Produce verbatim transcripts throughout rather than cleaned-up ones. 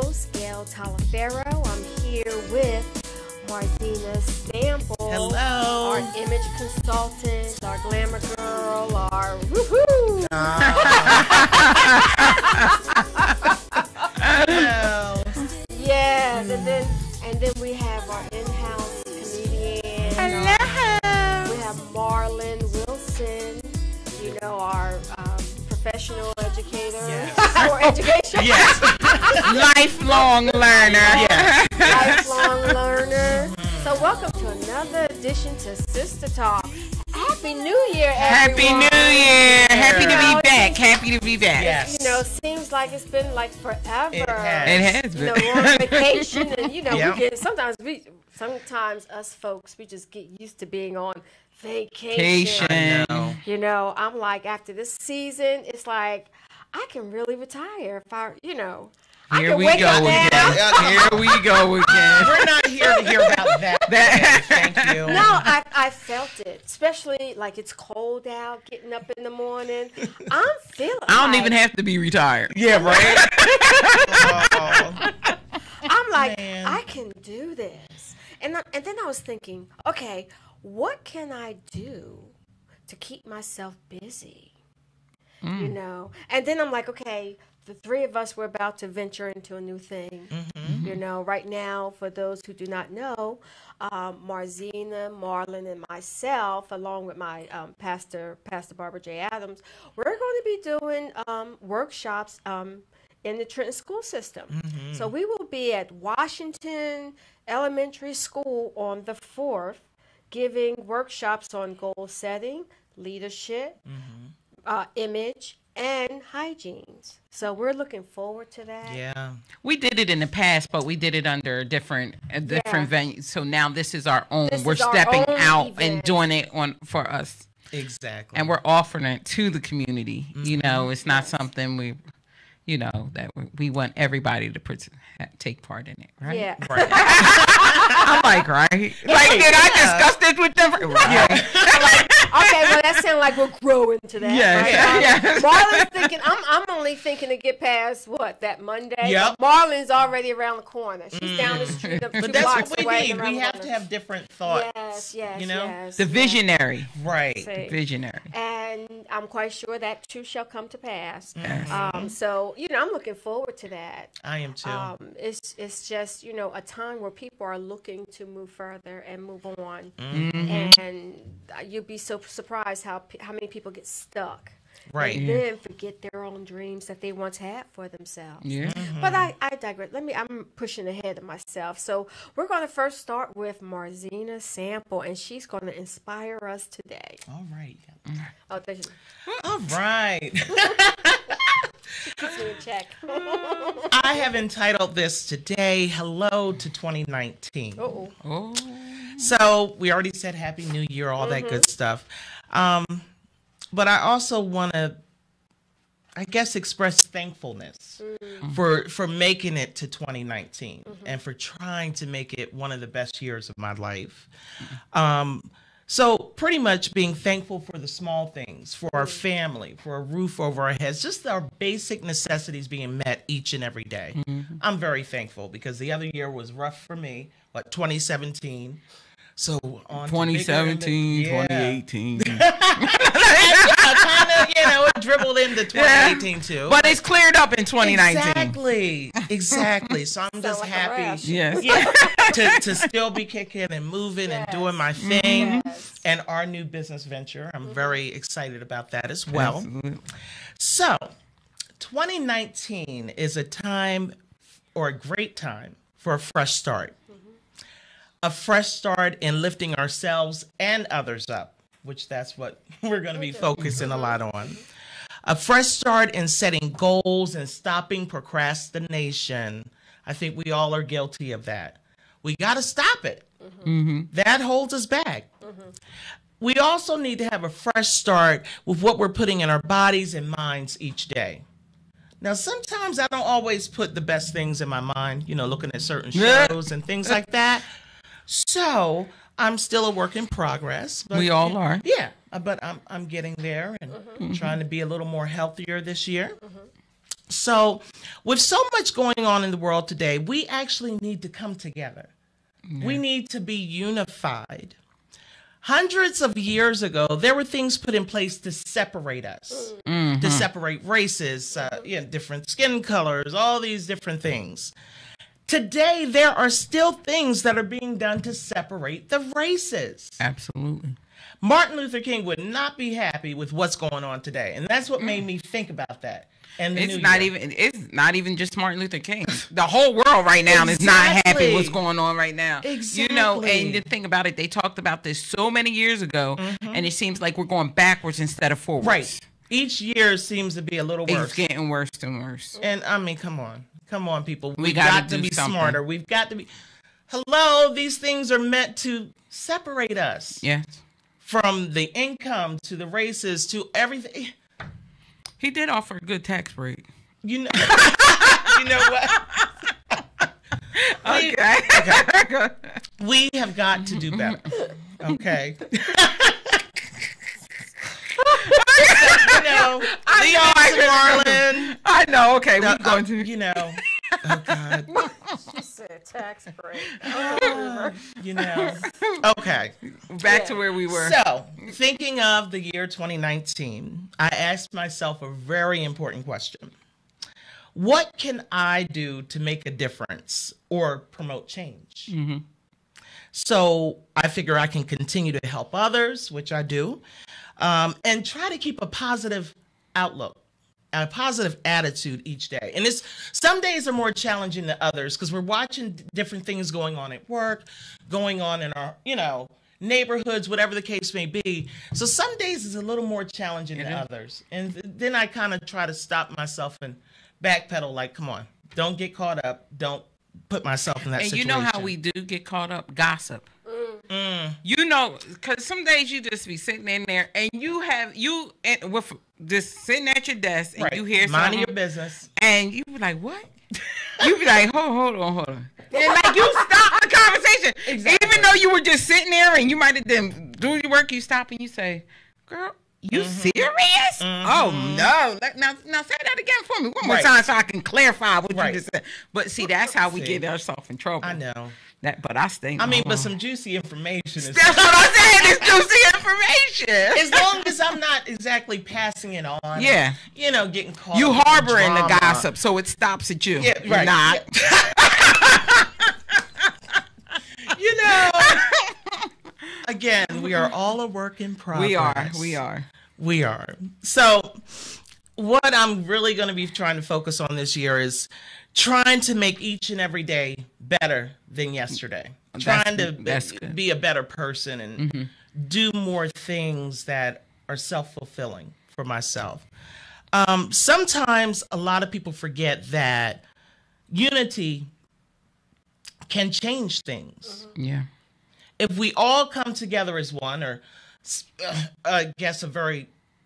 host, Gail Talafero. I'm here with Marzina Sample. Hello. Our image consultant, our glamour girl, our woohoo. Hello. Yes, and then and then we have our in-house comedian. Hello. Our, we have Marlon Wilson. You know, our um, professional educator Yes. or education. Yes. Lifelong learner. Yes. Lifelong learner. So welcome to another edition to SISTA Talk. Happy New Year, Happy everyone. New Year. Happy to You know, be back. Happy to be back. Yes. You know, seems like it's been like forever. It has. It has You know, been. we're on vacation, and you know, Yeah. we get sometimes we sometimes us folks we just get used to being on vacation. Vacation. I know. You know, I'm like after this season, it's like I can really retire if I, you know, I Here can we wake go up again. now. Here we go again. We're not here to hear about that. That- Thank you. No, I, I felt it, especially like it's cold out, getting up in the morning. I'm feeling. I don't like, even have to be retired. Yeah, right? Oh, I'm like, Man. I can do this, and I, and then I was thinking, okay, what can I do to keep myself busy? You know, and then I'm like, okay, the three of us were about to venture into a new thing. Mhm. You know, right now, for those who do not know, um, Marzina, Marlon, and myself, along with my um, pastor, Pastor Barbara J. Adams, we're going to be doing um, workshops um, in the Trenton school system. Mhm. So we will be at Washington Elementary School on the fourth, giving workshops on goal setting, leadership, Mhm. uh, image, and hygiene. So we're looking forward to that. Yeah. We did it in the past, but we did it under a different a different venue. So now this is our own. This we're is our stepping own out and event. doing it on for us. Exactly. And we're offering it to the community. You Mm-hmm. know, it's not something we, you know, that we, we want everybody to part- take part in it, right? Yeah. Right. I'm like, right? Like, did I discuss this with them? Right. Okay, well, that sounds like we're growing to that. Yes, right? yes. Marlon's thinking, I'm, I'm only thinking to get past, what, that Monday? Yep. Marlon's already around the corner. She's down the street, up two But that's blocks what we away. need. around We the have to corner. have different thoughts. Yes, yes, you know? yes. The yes. visionary. Right. See. Visionary. And I'm quite sure that too shall come to pass. Yes. Um, so, you know, I'm looking forward to that. I am too. Um, it's it's just, you know, a time where people are looking to move further and move on, Mhm. and you'll be so surprised how pe- how many people get stuck, Right. and then forget their own dreams that they once had for themselves. Yeah. But I, I digress. Let me. I'm pushing ahead of myself. So we're going to first start with Marzina Sample, and she's going to inspire us today. All right. Oh, there she All right. keeps me in check. I have entitled this today, Hello to twenty nineteen. Uh-oh. Oh. So we already said Happy New Year, all that good stuff. Um, but I also want to, I guess, express thankfulness for for making it to twenty nineteen and for trying to make it one of the best years of my life. Um, so pretty much being thankful for the small things, for our family, for a roof over our heads, just our basic necessities being met each and every day. I'm very thankful because the other year was rough for me, what, twenty seventeen. So on to twenty bigger seventeen, and- yeah. twenty eighteen. kind of, you know, it dribbled into twenty eighteen too. But it's cleared up in twenty nineteen. Exactly, exactly. So I'm just like a happy, rash. Yes. yeah, to, to still be kicking and moving Yes. and doing my thing. Yes. And our new business venture, I'm very excited about that as well. Absolutely. So, twenty nineteen is a time or a great time for a fresh start. A fresh start in lifting ourselves and others up, which that's what we're going to be focusing a lot on. A fresh start in setting goals and stopping procrastination. I think we all are guilty of that. We got to stop it. Mm-hmm. That holds us back. We also need to have a fresh start with what we're putting in our bodies and minds each day. Now, sometimes I don't always put the best things in my mind, you know, looking at certain Yeah. shows and things like that. So I'm still a work in progress. But, We all are. Yeah, uh, but I'm I'm getting there and trying to be a little more healthier this year. So with so much going on in the world today, we actually need to come together. Yeah. We need to be unified. Hundreds of years ago, there were things put in place to separate us, mm-hmm. to separate races, uh, you know, different skin colors, all these different things. Today, there are still things that are being done to separate the races. Absolutely. Martin Luther King would not be happy with what's going on today. And that's what made me think about that. And it's not year. even it's not even just Martin Luther King. The whole world right now exactly. is not happy with what's going on right now. Exactly. You know, and the thing about it, they talked about this so many years ago, mm-hmm. and it seems like we're going backwards instead of forwards. Right. Each year seems to be a little worse. It's getting worse and worse. And I mean, come on. Come on, people. We, we gotta got to be something. smarter. We've got to be Hello, these things are meant to separate us. Yes. From the income to the races to everything. He did offer a good tax break. You know, you know what? Okay. We, okay. We have got to do better. Okay. You know, I know, Marlon. I know. Okay, we're uh, going to. You know. Oh God. She said tax break. Uh, you know. Okay. Back yeah. to where we were. So, thinking of the year twenty nineteen, I asked myself a very important question. What can I do to make a difference or promote change? Mm-hmm. So I figure I can continue to help others, which I do, um, and try to keep a positive outlook, a positive attitude each day. And it's some days are more challenging than others because we're watching different things going on at work, going on in our, you know, neighborhoods, whatever the case may be. So some days is a little more challenging than Mm-hmm. others. And th- then I kind of try to stop myself and backpedal, like, come on, don't get caught up. Don't put myself in that and situation. And you know how we do get caught up? Gossip. Mm. You know, because some days you just be sitting in there and you have, you and with just sitting at your desk and right. you hear Minding something. your business. And you be like, what? You be like, hold, hold on, hold on. And like you stop the conversation. Exactly. Even though you were just sitting there and you might have been doing your work, you stop and you say, girl, you mm-hmm. serious? Mm-hmm. Oh no! Let, now, now say that again for me one more right. time so I can clarify what right. you just said. But see, that's how we see. get ourselves in trouble. I know. That, but I stay. I mean, but some juicy information is. That's what I'm saying. It's juicy information. As long as I'm not exactly passing it on. Yeah. You know, getting caught. You up harboring the, the gossip, so it stops at you. Yeah, right. You're not. Yeah. You know. Again, we are all a work in progress. We are. We are. We are. So, what I'm really going to be trying to focus on this year is trying to make each and every day better than yesterday. That's, trying to that's be, be a better person and mm-hmm. do more things that are self-fulfilling for myself. Um, sometimes a lot of people forget that unity can change things. Mm-hmm. Yeah. If we all come together as one, or uh, I guess a very,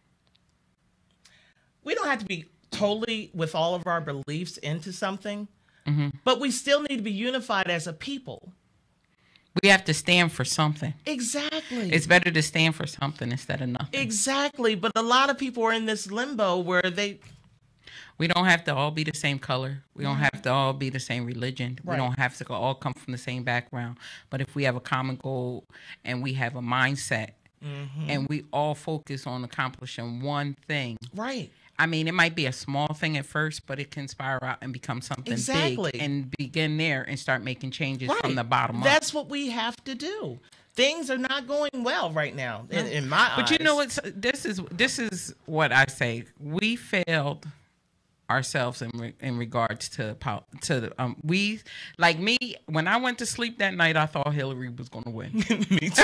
we don't have to be totally with all of our beliefs into something, mm-hmm. but we still need to be unified as a people. We have to stand for something. Exactly. It's better to stand for something instead of nothing. Exactly. But a lot of people are in this limbo where they... We don't have to all be the same color. We don't have to all be the same religion. Right. We don't have to all come from the same background. But if we have a common goal and we have a mindset mm-hmm. and we all focus on accomplishing one thing. Right. I mean, it might be a small thing at first, but it can spiral out and become something exactly. big and begin there and start making changes right. from the bottom up. That's what we have to do. Things are not going well right now in, in my but eyes. But you know what? This is this is what I say. We failed ourselves in re, in regards to to the, um we like me when I went to sleep that night I thought Hillary was going to win. Me too.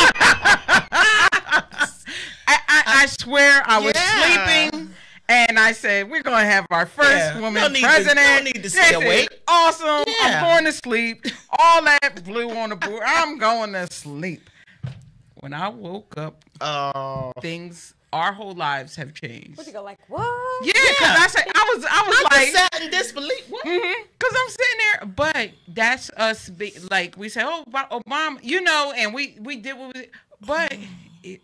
I, I I swear I was yeah. sleeping and I said we're going to have our first yeah. woman no president. To, no need to stay awake. Awesome. Yeah. I'm going to sleep. All that blue on the board. I'm going to sleep. When I woke up, oh. things our whole lives have changed. What you go like? What? Yeah, because yeah. I said I was, I was I like, sat in disbelief. What? Mm-hmm, because I'm sitting there, but that's us. Be, like we say, oh, Obama, you know, and we we did what we, but it,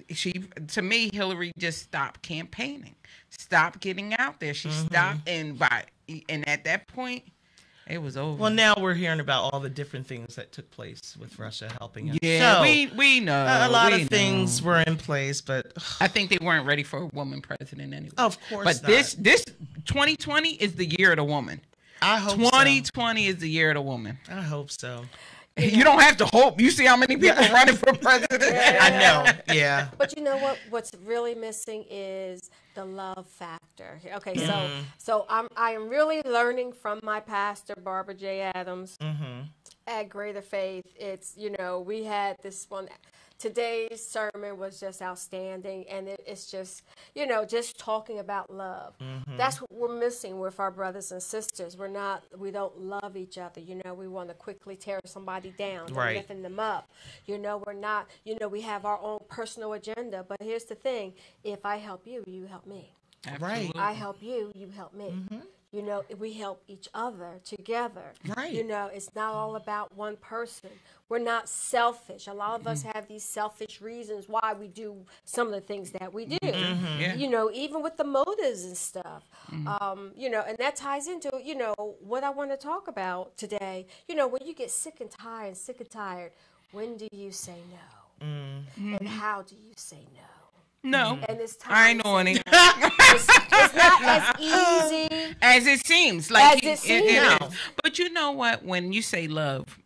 she, to me, Hillary just stopped campaigning, stopped getting out there. She mm-hmm. stopped, and by and at that point, it was over. Well, now we're hearing about all the different things that took place with Russia helping us. Yeah, so, we we know a lot we of things know. were in place, but I think they weren't ready for a woman president anyway. Of course, but not. this this twenty twenty is the year of the woman. I hope twenty twenty so. is the year of the woman. I hope so. Yeah. You don't have to hope. You see how many people yeah. running for president. Yeah. I know. Yeah. But you know what? What's really missing is the love factor. Okay, so mm. so I'm I am really learning from my pastor Barbara J. Adams mm-hmm. at Greater Faith. It's you know we had this one. Today's sermon was just outstanding, and it, it's just, you know, just talking about love. Mm-hmm. That's what we're missing with our brothers and sisters. We're not, we don't love each other. You know, we want to quickly tear somebody down, right. lifting them up. You know, we're not, you know, we have our own personal agenda. But here's the thing: if I help you, you help me. Absolutely. I help you, you help me. Mm-hmm. You know, we help each other together. Right. You know, it's not all about one person. We're not selfish. A lot of us have these selfish reasons why we do some of the things that we do. Mm-hmm. Yeah. You know, even with the motives and stuff. Mm-hmm. Um, you know, and that ties into, you know, what I want to talk about today. You know, when you get sick and tired and sick and tired, when do you say no? Mm-hmm. And how do you say no? No, and it's time I ain't on it. It's, it's not as easy as it seems. Like as it seems. It, it is. But you know what? When you say love,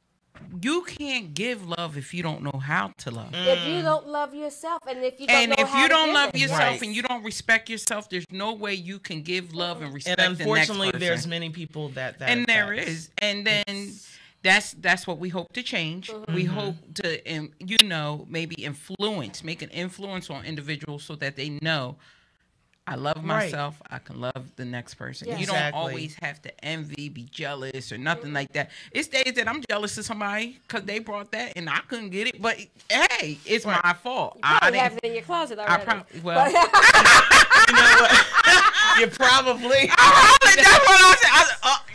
you can't give love if you don't know how to love. If you don't love yourself, and if you don't and know if how you to don't give love it. yourself Right. and you don't respect yourself, there's no way you can give love and respect And unfortunately, the next person. there's many people that that and there affects. is, and then. It's... That's that's what we hope to change. Mm-hmm. We hope to, um, you know, maybe influence, make an influence on individuals so that they know, I love myself. Right. I can love the next person. Yeah. You Exactly. don't always have to envy, be jealous, or nothing mm-hmm. like that. It's days that I'm jealous of somebody because they brought that and I couldn't get it. But hey, it's right. my fault. You probably I have it in your closet already. I probably well. You know what? You probably. That's what I said. I said, oh,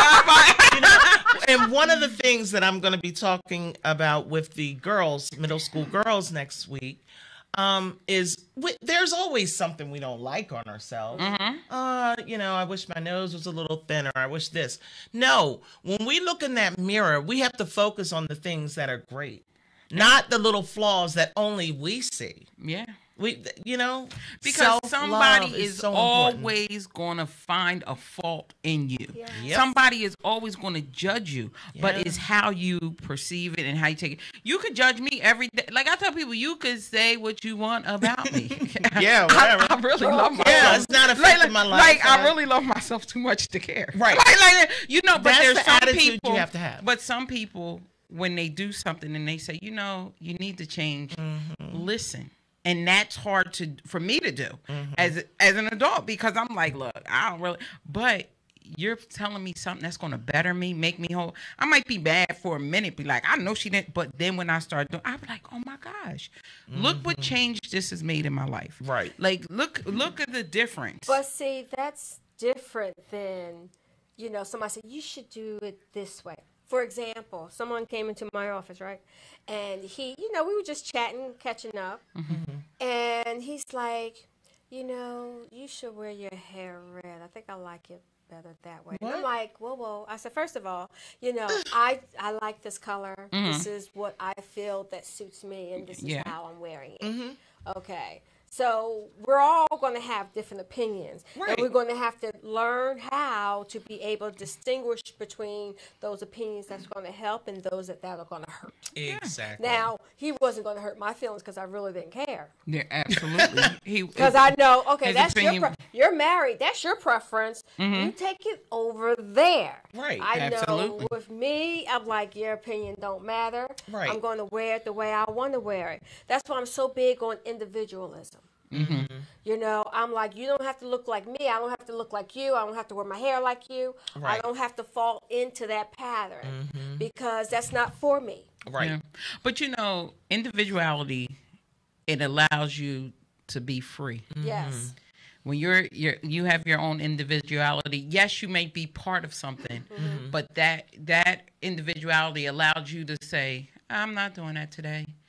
yeah. You know, and one of the things that I'm going to be talking about with the girls, middle school girls next week, um, is we, there's always something we don't like on ourselves. Mm-hmm. Uh, you know, I wish my nose was a little thinner. I wish this. No, when we look in that mirror, we have to focus on the things that are great, not the little flaws that only we see. Yeah. We, you know, because somebody is, is so always going to find a fault in you. Yeah. Yep. Somebody is always going to judge you, yeah. but it's how you perceive it and how you take it. You could judge me every day. Like I tell people, you could say what you want about me. Yeah, whatever. I, I really love myself. Yeah, it's not affecting like, my life. Like I really love myself too much to care. Right. Like, like you know, but That's there's the some attitude people you have to have. But some people, when they do something and they say, you know, you need to change. Mm-hmm. Listen. And that's hard to for me to do mm-hmm. as as an adult because I'm like, look, I don't really. But you're telling me something that's going to better me, make me whole. I might be bad for a minute, be like, I know she didn't. But then when I start doing, I'll be like, oh my gosh, mm-hmm. look what change this has made in my life. Right. Like look look at the difference. But see, that's different than, you know, somebody said you should do it this way. For example, someone came into my office, right? And he, you know, we were just chatting, catching up. Mm-hmm. And he's like, you know, you should wear your hair red. I think I like it better that way. And I'm like, whoa, whoa. I said, first of all, you know, I, I like this color. Mm-hmm. This is what I feel that suits me, and this is yeah. how I'm wearing it. Mm-hmm. Okay. So we're all going to have different opinions, right. and we're going to have to learn how to be able to distinguish between those opinions that's going to help and those that, that are going to hurt. Exactly. Now, he wasn't going to hurt my feelings because I really didn't care. Yeah, absolutely. Because I know, okay, that's opinion... your pre- you're married. That's your preference. Mm-hmm. You take it over there. Right. I absolutely. know with me, I'm like, your opinion don't matter. Right. I'm going to wear it the way I want to wear it. That's why I'm so big on individualism. Mm-hmm. You know, I'm like, you don't have to look like me. I don't have to look like you. I don't have to wear my hair like you. Right. I don't have to fall into that pattern mm-hmm. because that's not for me. Right. Yeah. But, you know, individuality, it allows you to be free. Mm-hmm. Yes. When you're, you're you have your own individuality, yes, you may be part of something, mm-hmm. but that that individuality allows you to say, I'm not doing that today.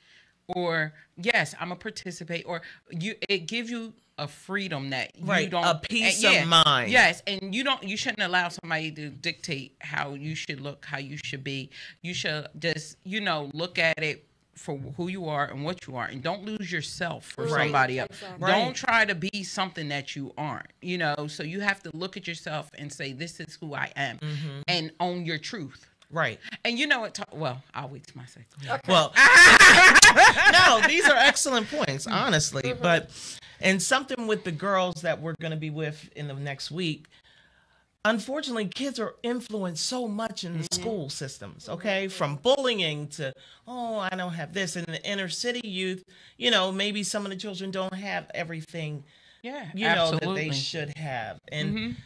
or yes, I'm gonna participate, or you. It gives you a freedom that you right. don't a peace and, yeah, of mind. Yes, and you don't. You shouldn't allow somebody to dictate how you should look, how you should be. You should just, you know, look at it for who you are and what you are, and don't lose yourself for right. somebody else. Exactly. Don't right. try to be something that you aren't. You know, so you have to look at yourself and say, "This is who I am," mm-hmm. and own your truth. Right. And you know what? Ta- well, I'll wait till my second. Okay. Well, no, these are excellent points, honestly. Mm-hmm. But, and something with the girls that we're going to be with in the next week, unfortunately, kids are influenced so much in the mm-hmm. school systems, okay? Mm-hmm. From bullying to, oh, I don't have this. And the inner city youth, you know, maybe some of the children don't have everything, yeah, you absolutely. know, that they should have. And mm-hmm.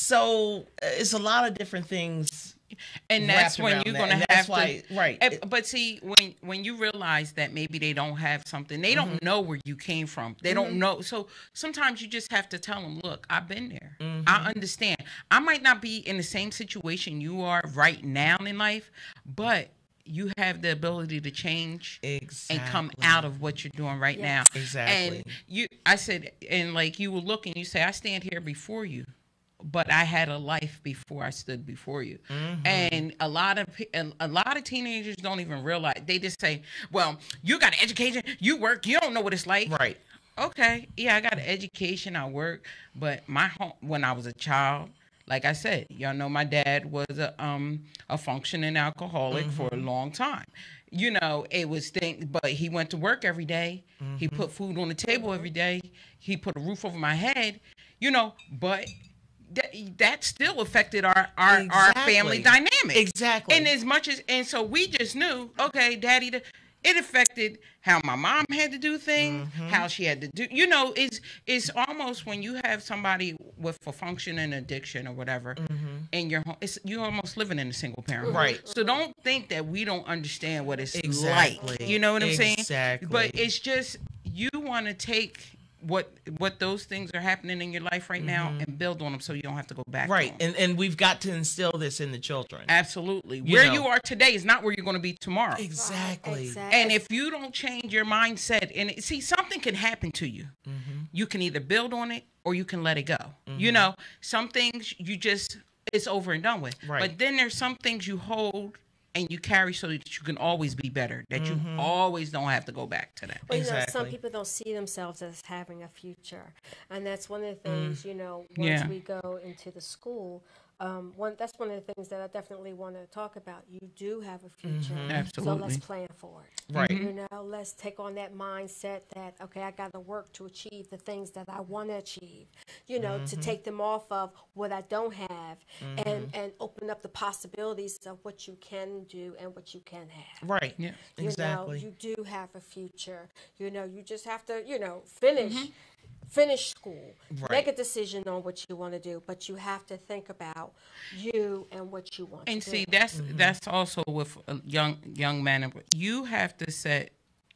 so it's a lot of different things. And that's when you're going to have why, to, right. And, but see, when when you realize that maybe they don't have something, they don't mm-hmm. know where you came from. They mm-hmm. don't know. So sometimes you just have to tell them, look, I've been there. Mm-hmm. I understand. I might not be in the same situation you are right now in life, but you have the ability to change exactly. and come out of what you're doing right yes. now. Exactly. And you, I said, and like you will look and you say, I stand here before you, but I had a life before I stood before you. Mm-hmm. And a lot of a lot of teenagers don't even realize. They just say, well, you got an education, you work, you don't know what it's like. Right. Okay. Yeah, I got an education, I work, but my home, when I was a child, like I said, y'all know my dad was a um a functioning alcoholic mm-hmm. for a long time. You know, it was things, but he went to work every day. Mm-hmm. He put food on the table every day. He put a roof over my head, you know, but that, that still affected our, our, exactly. our family dynamic. Exactly. And as much as, and so we just knew, okay, daddy, the, it affected how my mom had to do things, mm-hmm. how she had to do, you know, it's, it's almost when you have somebody with a functioning addiction or whatever mm-hmm. in your home, it's, you're almost living in a single parent. Right. So don't think that we don't understand what it's exactly. like. You know what I'm exactly. saying? Exactly. But it's just, you want to take what what those things are happening in your life right now mm-hmm. and build on them so you don't have to go back right to them. and and we've got to instill this in the children. Absolutely. You where know. you are today is not where you're going to be tomorrow. Exactly. Right, exactly. And if you don't change your mindset, and it, see, something can happen to you, mm-hmm. you can either build on it or you can let it go. Mm-hmm. You know, some things you just, it's over and done with. Right. But then there's some things you hold and you carry so that you can always be better, that mm-hmm. you always don't have to go back to that. Well, you exactly. know, some people don't see themselves as having a future. And that's one of the things, mm. you know, once yeah. we go into the school, um, one that's one of the things that I definitely want to talk about. You do have a future. Mm-hmm. Absolutely. So let's plan for it. Right. You know, let's take on that mindset that, okay, I got to work to achieve the things that I want to achieve, you know, mm-hmm. to take them off of what I don't have mm-hmm. and, and open up the possibilities of what you can do and what you can have. Right. Yeah. You exactly. know, you do have a future. You know, you just have to, you know, finish. Mm-hmm. Finish school, right. make a decision on what you want to do, but you have to think about you and what you want and to see, do. that's mm-hmm. that's also with a young young man. You have to set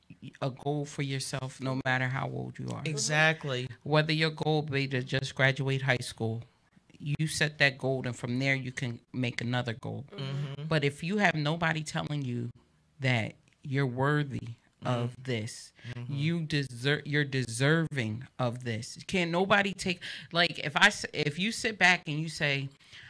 a goal for yourself, no matter how old you are. Exactly. Whether your goal be to just graduate high school, you set that goal, and from there you can make another goal. Mm-hmm. But if you have nobody telling you that you're worthy of this, mm-hmm. you deserve, you're deserving of this. Can nobody take, like, if I if you sit back and you say,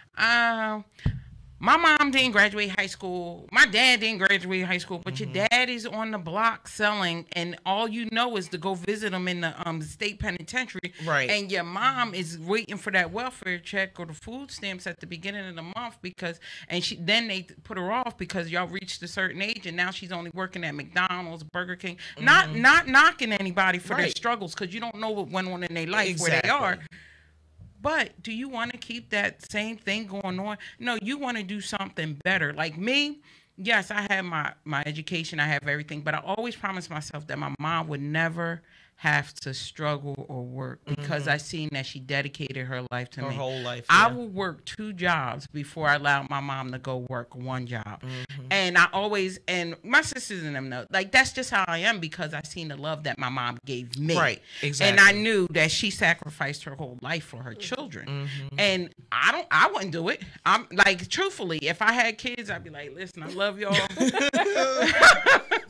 uh my mom didn't graduate high school, my dad didn't graduate high school, but mm-hmm. your dad is on the block selling, and all you know is to go visit them in the um state penitentiary, right? And your mom is waiting for that welfare check or the food stamps at the beginning of the month, because, and she then they put her off because y'all reached a certain age, and now she's only working at McDonald's, Burger King. Mm-hmm. Not not knocking anybody for right. their struggles, because you don't know what went on in their life exactly. where they are. But do you want to keep that same thing going on? No, you want to do something better. Like me, yes, I have my, my education, I have everything, but I always promised myself that my mom would never have to struggle or work, because mm-hmm. I seen that she dedicated her life to her me. Her whole life. I yeah. will work two jobs before I allow my mom to go work one job. Mm-hmm. And I always, and my sisters and them know, like, that's just how I am, because I seen the love that my mom gave me. Right, exactly. And I knew that she sacrificed her whole life for her children. Mm-hmm. And I don't, I wouldn't do it. I'm like, truthfully, if I had kids, I'd be like, listen, I love y'all.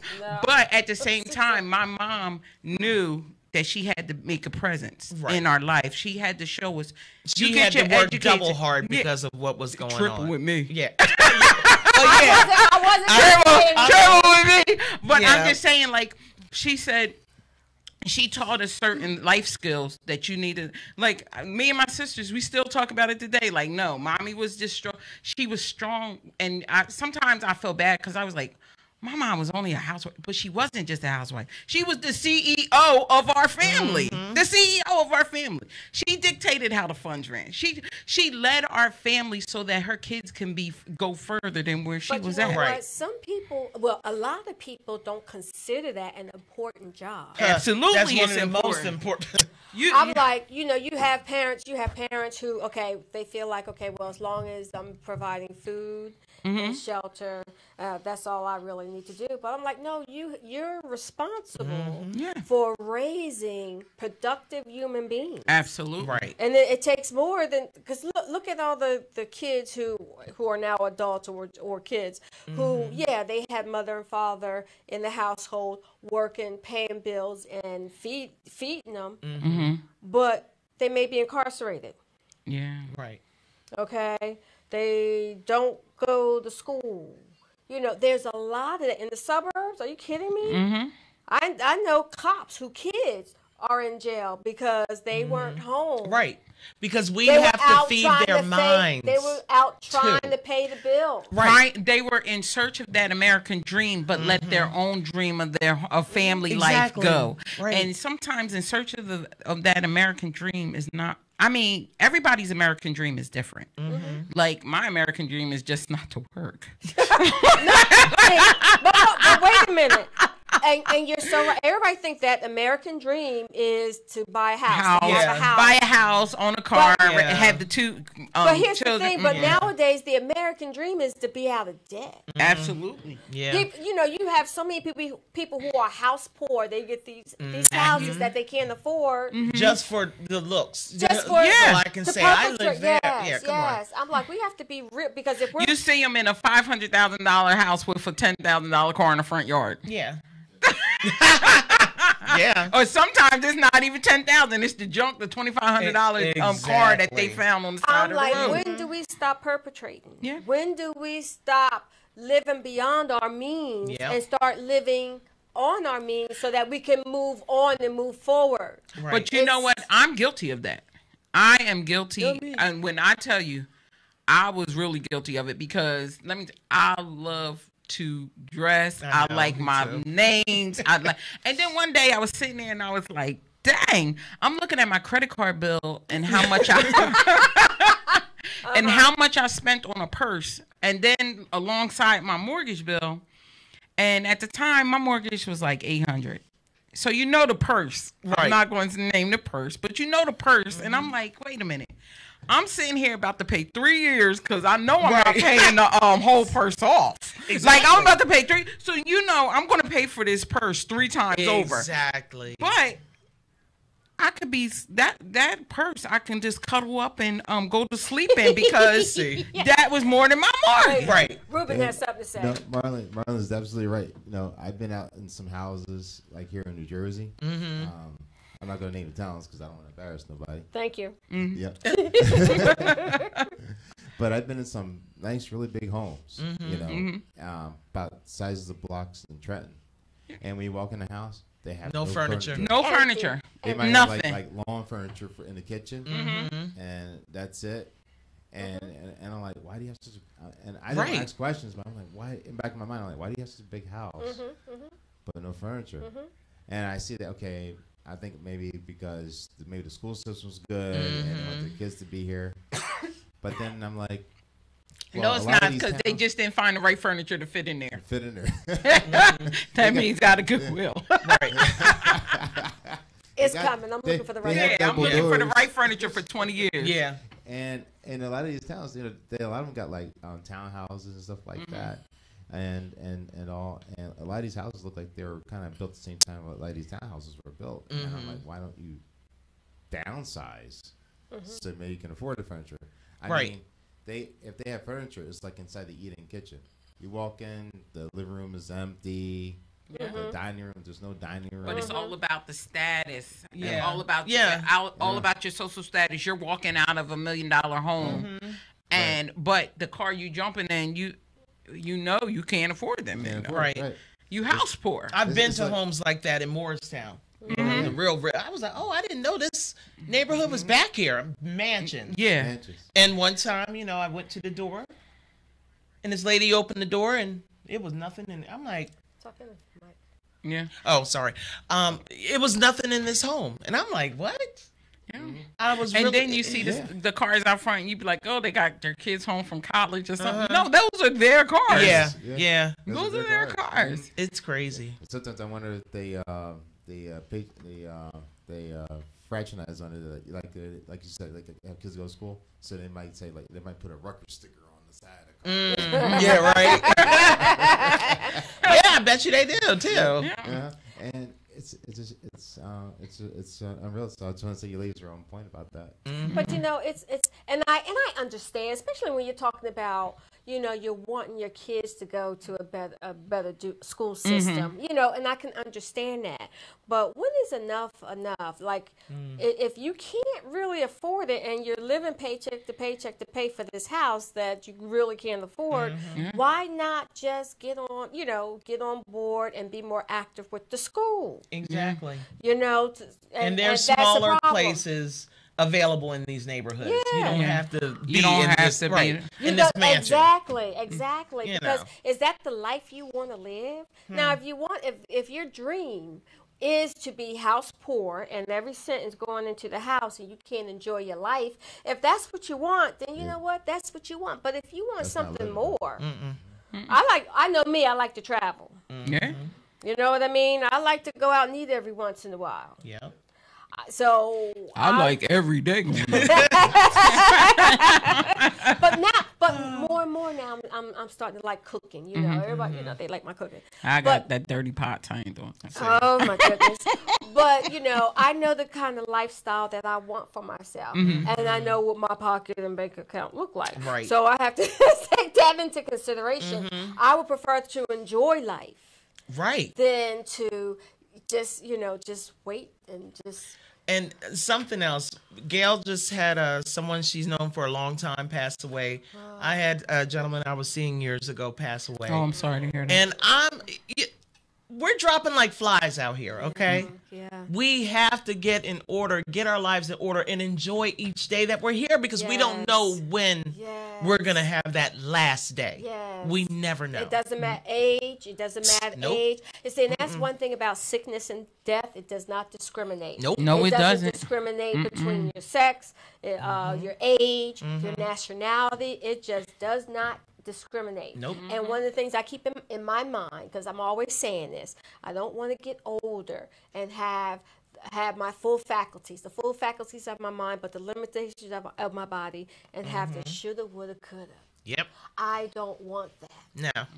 No. But at the same time, my mom knew that she had to make a presence Right. in our life. She had to show us. She you had get to your work education- double hard Yeah. because of what was going Triple on. with me. Yeah. I oh, yeah. wasn't, I wasn't I- saying- Triple with me. But Yeah. I'm just saying, like, she said, she taught us certain life skills that you needed. Like, me and my sisters, we still talk about it today. Like, no, mommy was just strong. She was strong. And I, sometimes I feel bad because I was like, my mom was only a housewife, but she wasn't just a housewife. She was the C E O of our family. Mm-hmm. The C E O of our family. She dictated how the funds ran. She she led our family so that her kids can be go further than where she but was you know at. what? Right. Some people, well, a lot of people don't consider that an important job. Absolutely, That's one it's of the important. most important. You, I'm you- like, you know, you have parents, you have parents who, okay, they feel like, okay, well, as long as I'm providing food and shelter, uh, that's all I really need to do. But I'm like, no, you, you're responsible Yeah. for raising productive human beings. Absolutely. Right. And it, it takes more than, because look, look at all the, the kids who who are now adults or, or kids who, yeah, they had mother and father in the household working, paying bills, and feed feeding them, Mm-hmm. but they may be incarcerated. Yeah. Right. Okay, they don't go to school. You know, there's a lot of that in the suburbs. Are you kidding me? Mm-hmm. I I know cops who kids are in jail because they weren't home. Right. Because we They were have to out feed trying their to pay- minds. They were out trying too. to pay the bill. Right. They were in search of that American dream, but let their own dream of their of family Exactly. life go. Right. And sometimes in search of the of that American dream is not. I mean, everybody's American dream is different. Like my American dream is just not to work. Hey, but, but wait a minute. And, and you're so right. Everybody thinks that American dream is to buy a house, House, to have Yeah. a house. buy a house, own a car, But- Yeah. have the two um, but here's children. the thing. But Mhm. nowadays, the American dream is to be out of debt. Absolutely. Yeah. Peop- you know, you have so many people people who are house poor. They get these these houses that they can't afford. Just for the looks. Just for so Yeah. I can to say I perpetrate- live there. Yes, Yeah, come yes. I'm like, we have to be real because if we're You see them in a five hundred thousand dollar house with a ten thousand dollar car in the front yard. on. Yeah. yeah. Or sometimes it's not even ten thousand. It's the junk, the twenty five hundred dollar um, car that they Exactly. found on the side I'm of like, the road. when do we stop perpetrating? Yeah. When do we stop living beyond our means Yep. and start living on our means so that we can move on and move forward? Right. But you know It's- what? I'm guilty of that. I am guilty, Guilty. and when I tell you, I was really guilty of it because let me. T- I love to dress. I I, know, like me my too. names. I like, and then one day I was sitting there and I was like, "Dang!" I'm looking at my credit card bill and how much I and how much I spent on a purse, and then alongside my mortgage bill. And at the time, my mortgage was like eight hundred. So you know the purse. Right. I'm not going to name the purse, but you know the purse. And I'm like, wait a minute. I'm sitting here about to pay three years because I know I'm not Right. paying the um, whole purse off. Like Exactly. I'm about to pay three. So you know I'm going to pay for this purse three times over. Exactly. But I could be that that purse. I can just cuddle up and um go to sleep in because See. that was more than my mortgage. Right. Ruben has something to say. No, Marlon, Marlon is absolutely right. You know, I've been out in some houses like here in New Jersey. Mm-hmm. Um, I'm not going to name the towns because I don't want to embarrass nobody. Thank you. Yeah. But I've been in some nice, really big homes. You know, um, about sizes of blocks in Trenton. And when you walk in the house, they have No no, furniture. No Empty. furniture. They might Nothing. have like, like lawn furniture for, in the kitchen, Mm-hmm. and that's it. And, and and I'm like, why do you have such a? And I don't Right. ask questions, but I'm like, why? In the back of my mind, I'm like, why do you have such a big house, Mm-hmm, but no furniture? And I see that. Okay, I think maybe because the, maybe the school system's good and they want the kids to be here. But then I'm like, well, No, a it's lot of not these because they towns just didn't find the right furniture to fit in there. fit in there. That means out of goodwill. Right. It's got- coming. I'm they- looking for the they right have Yeah, one. I'm double looking for the doors. right furniture for twenty years. Yeah. And and a lot of these towns, you know, they a lot of them got like um, townhouses and stuff like that, and and and all. And a lot of these houses look like they were kind of built at the same time a lot of these townhouses were built. And I'm like, why don't you downsize so maybe you can afford the furniture? I Right. mean, they if they have furniture, it's like inside the eating kitchen. You walk in, the living room is empty. Yeah. The dining room, there's no dining room. But it's all about the status. Yeah. And all about Yeah. your, all, all Yeah. about your social status. You're walking out of a million dollar home, Mm-hmm. and but the car you jumping in, you you know you can't afford them. Yeah, you know? Right. right. You house poor. I've It's- been it's to like- homes like that in Morristown. Mm-hmm. The real, real. I was like, oh, I didn't know this neighborhood was back here. Mansion. Yeah. Mansions. And one time, you know, I went to the door, and this lady opened the door, and it was nothing. And I'm like, Talking to Mike. Yeah. oh, sorry. Um, it was nothing in this home, and I'm like, what? Yeah. I was, And really, then you see yeah. the, the cars out front, and you be like, oh, they got their kids home from college or something. No, those are their cars. yeah, Yeah. yeah. Those Those are their cars. It's crazy. Sometimes I wonder if they uh, they uh, pay, they uh, they uh, fraternize on it, uh, like uh, like you said, like uh, have kids go to school, so they might say like they might put a Rutgers sticker on the side of the car. Mm, yeah, right. Yeah, I bet you they do too. Yeah, and it's it's just, it's uh, it's it's uh, unreal. So I just want to say you ladies are on point about that. But you know, it's it's and I and I understand, especially when you're talking about, you know, you're wanting your kids to go to a better a better do, school system, you know, and I can understand that. But when is enough enough? Like, i- if you can't really afford it and you're living paycheck to paycheck to pay for this house that you really can't afford, why not just get on, you know, get on board and be more active with the school, Exactly. you know? To, and, And there's and that's a smaller problem. places available in these neighborhoods. You Yeah. don't Yeah. have to be You don't in have this, to be- right, You in know, this mansion. Exactly, exactly. You because know. is that the life you want to live? Now, if you want, if if your dream is to be house poor and every cent is going into the house and you can't enjoy your life, if that's what you want, then you know what? That's what you want. But if you want That's not something living. more, I like. I know me. I like to travel. Yeah. You know what I mean? I like to go out and eat every once in a while. Yeah. So I like every day. but now, but more and more now, I'm I'm, I'm starting to like cooking. You know, everybody, you know, they like my cooking. I got But- that dirty pot. I ain't doing that. Oh my goodness! But you know, I know the kind of lifestyle that I want for myself, and I know what my pocket and bank account look like. Right. So I have to take that into consideration. I would prefer to enjoy life Right. than to just, you know, just wait and just. And something else, Gail just had uh, someone she's known for a long time pass away. I had a gentleman I was seeing years ago pass away. Oh, I'm sorry to hear that. And I'm, y- we're dropping like flies out here, okay? Yeah. We have to get in order, get our lives in order, and enjoy each day that we're here because we don't know Yes. when Yes. we're going to have that last day. Yes. We never know. It doesn't matter age. It doesn't matter Nope. age. You see, and that's one thing about sickness and death. It does not discriminate. Nope. No, it doesn't. discriminate between your sex, uh, your age, your nationality. It just does not discriminate. Nope. And one of the things I keep in, in my mind, because I'm always saying this, I don't want to get older and have have my full faculties, the full faculties of my mind, but the limitations of, of my body, and have the shoulda, woulda, coulda. Yep. I don't want that. Now,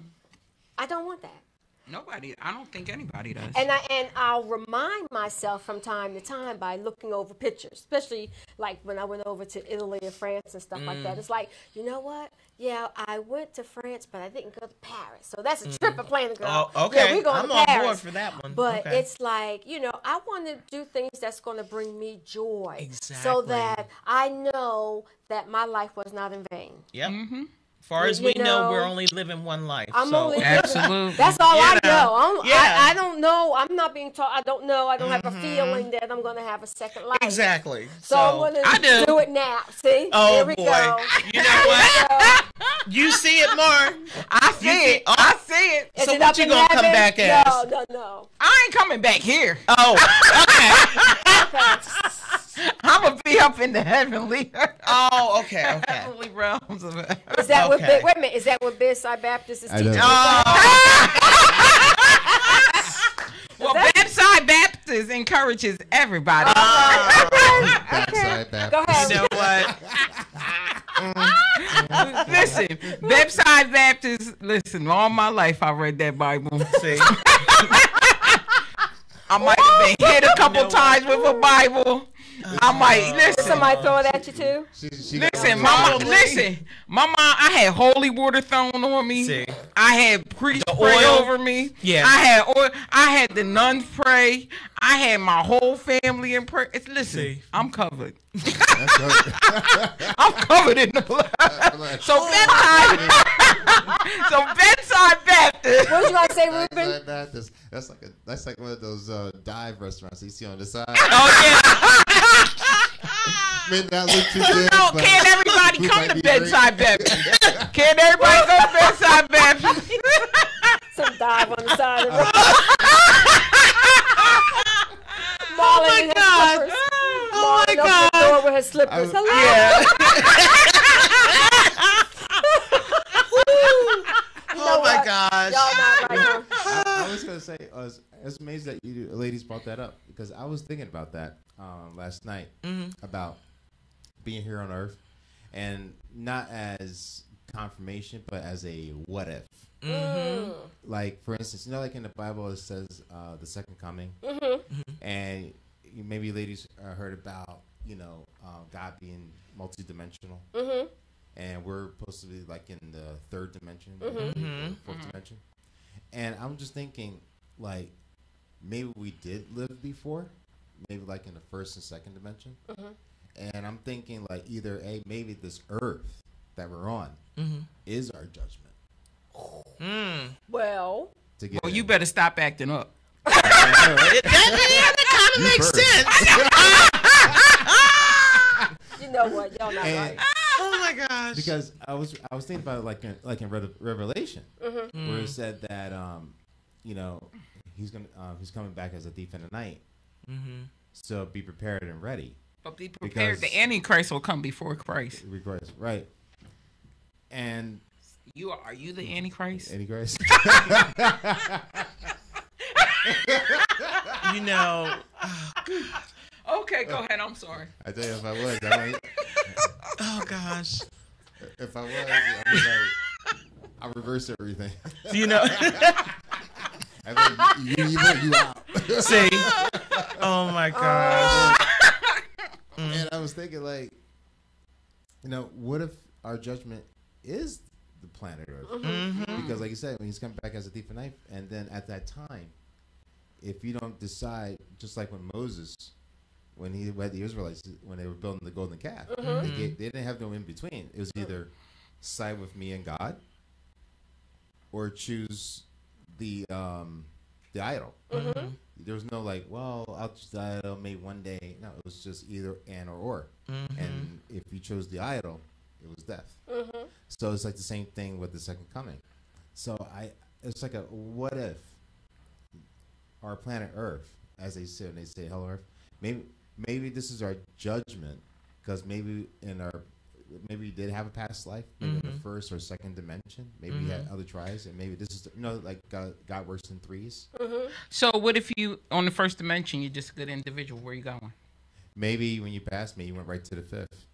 I don't want that. Nobody. I don't think anybody does. And I and I'll remind myself from time to time by looking over pictures, especially like when I went over to Italy and France and stuff like that. It's like, you know what? Yeah, I went to France, but I didn't go to Paris. So that's a trip of playing the girl. Oh, okay. Yeah, we're going I'm to on Paris. board for that one. But Okay. it's like, you know, I want to do things that's going to bring me joy. So Exactly. that I know that my life was not in vain. yep. As far as You we know, know, we're only living one life. I'm so. only Absolutely. That's all You I know. know. I'm, Yeah. I, I don't know. I'm not being taught. I don't know. I don't have a feeling that I'm going to have a second life. Exactly. So, I'm going I to do. do it now. See? Oh, Here we boy. go. You know what? You see it, Mar. I see it. oh. I see it. Is So it what up you in gonna come heaven? back as? No, no, no. I ain't coming back here. Oh, okay. I'm gonna be up in the heavenly, Oh, okay, okay. heavenly realms of it. Is that what? Okay. Bi- Wait a minute. Is that what Bedside Baptist is I teaching? know. Oh, Well, Bedside Baptist encourages everybody. Backside back. Go ahead. you know what? Listen, Bedside Baptist. Listen, all my life I read that Bible. See, I might have been hit a couple You know times with a Bible. I might Did listen. somebody throw it at you too? She, she got- Listen, mama. Listen, my mom. I had holy water thrown on me. See. I had priest The pray oil. over me. Yeah. I had oil. I had the nuns pray. I had my whole family in prayer. It's, listen, See. I'm covered. That's right. I'm covered in the blood. So bedside. so bedside Baptist. What was you gonna say, Ruben? Backside Baptist. That's like a that's like one of those uh, dive restaurants you see on the side. Oh yeah. May not look too good. No, but can't everybody food come might to be bedside great. Baptist? Can't everybody go to bedside Baptist? Some dive on the side of the road. Marlon my in her God. slippers. Oh my Marlon opened God. the door with her slippers. I was- Hello. You know Oh my what? gosh. Y'all not right now. I, I was gonna say, I was, it's amazing that you ladies brought that up because I was thinking about that um, last night about being here on Earth, and not as confirmation, but as a what if. Mm. Like for instance, you know, like in the Bible, it says uh, the second coming, and you, maybe ladies uh, heard about you know uh, God being multidimensional. Mm-hmm. And we're supposed to be like in the third dimension, Mm-hmm. or fourth dimension. And I'm just thinking, like, maybe we did live before, maybe like in the first and second dimension. Mm-hmm. And I'm thinking, like, either a maybe this Earth that we're on Mm-hmm. is our judgment Mm. Well, to get. Well, in. you better stop acting up. That, that kind of You makes first. sense. you know what? Y'all not And- right. Oh my gosh. Because I was I was thinking about it like in, like in Re- Revelation, Mm-hmm. where it said that um, you know, he's gonna uh, he's coming back as a thief in the night. Mm-hmm. So be prepared and ready. But be prepared. Because- The Antichrist will come before Christ. Regrets, right? And You are, are you the Antichrist? any grace? You know. Okay, go ahead. I'm sorry. I tell you, if I was, I might, Oh gosh. if I was, I would like, I reverse everything. You know. I mean, you, you, you, you out. See. Oh my gosh. And I was thinking, like, you know, what if our judgment is the planet Earth? Mm-hmm. Because, like you said, when he's coming back as a thief and knife, and then at that time, if you don't decide, just like when Moses, when he had the Israelites, when they were building the golden calf, they, gave, they didn't have no in between. It was either side with me and God, or choose the um, the idol. Mm-hmm. There was no like, well, I'll choose the idol maybe one day. No, it was just either and or or. Mm-hmm. And if you chose the idol, it was death. Mm-hmm. So it's like the same thing with the second coming. So I, it's like a what if our planet Earth, as they say, when they say hello Earth, maybe maybe this is our judgment because maybe in our maybe we did have a past life, maybe in the first or second dimension. Maybe we had other tries, and maybe this is the, you know like God, God works in threes. So what if you, on the first dimension, you're just a good individual? Where you going? Maybe when you passed me, you went right to the fifth.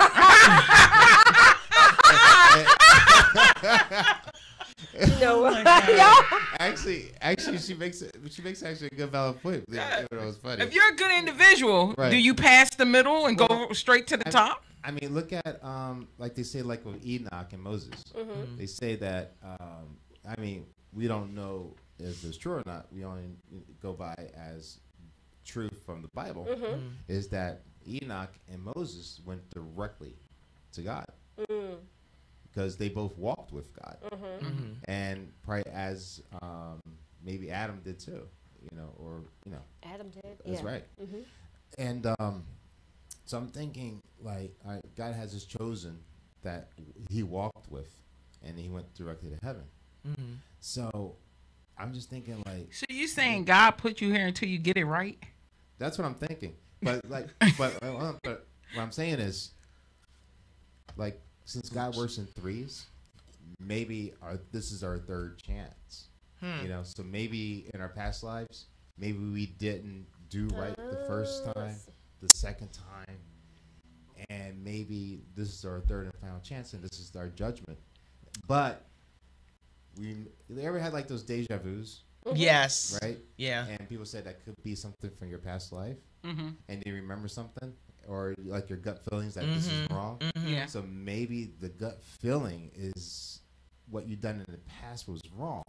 You know what? Actually, actually, she makes it. She makes actually a good valid point. Yeah, it was funny. If you're a good individual, Right. do you pass the middle and go Well, straight to the I- top? I mean, look at um, like they say, like with Enoch and Moses. They say that. Um, I mean, we don't know if it's true or not. We only go by as truth from the Bible. Is that Enoch and Moses went directly to God because they both walked with God, and probably as um, maybe Adam did too. You know, or you know, Adam did. that's yeah. right. And um, so I'm thinking, like, all right, God has his chosen that he walked with, and he went directly to heaven. Mm-hmm. So I'm just thinking, like, So you saying God put you here until you get it right? that's what I'm thinking. But like, but, uh, but what I'm saying is, like, since God works in threes, maybe our this is our third chance. You know, so maybe in our past lives, maybe we didn't do right the first time, the second time, and maybe this is our third and final chance, and this is our judgment. But we, you ever had like those deja vus, Yes. right? Yeah. And people said that could be something from your past life, Mm-hmm. and you remember something, or like your gut feelings that this is wrong. Mm-hmm. Yeah. So maybe the gut feeling is what you've done in the past was wrong.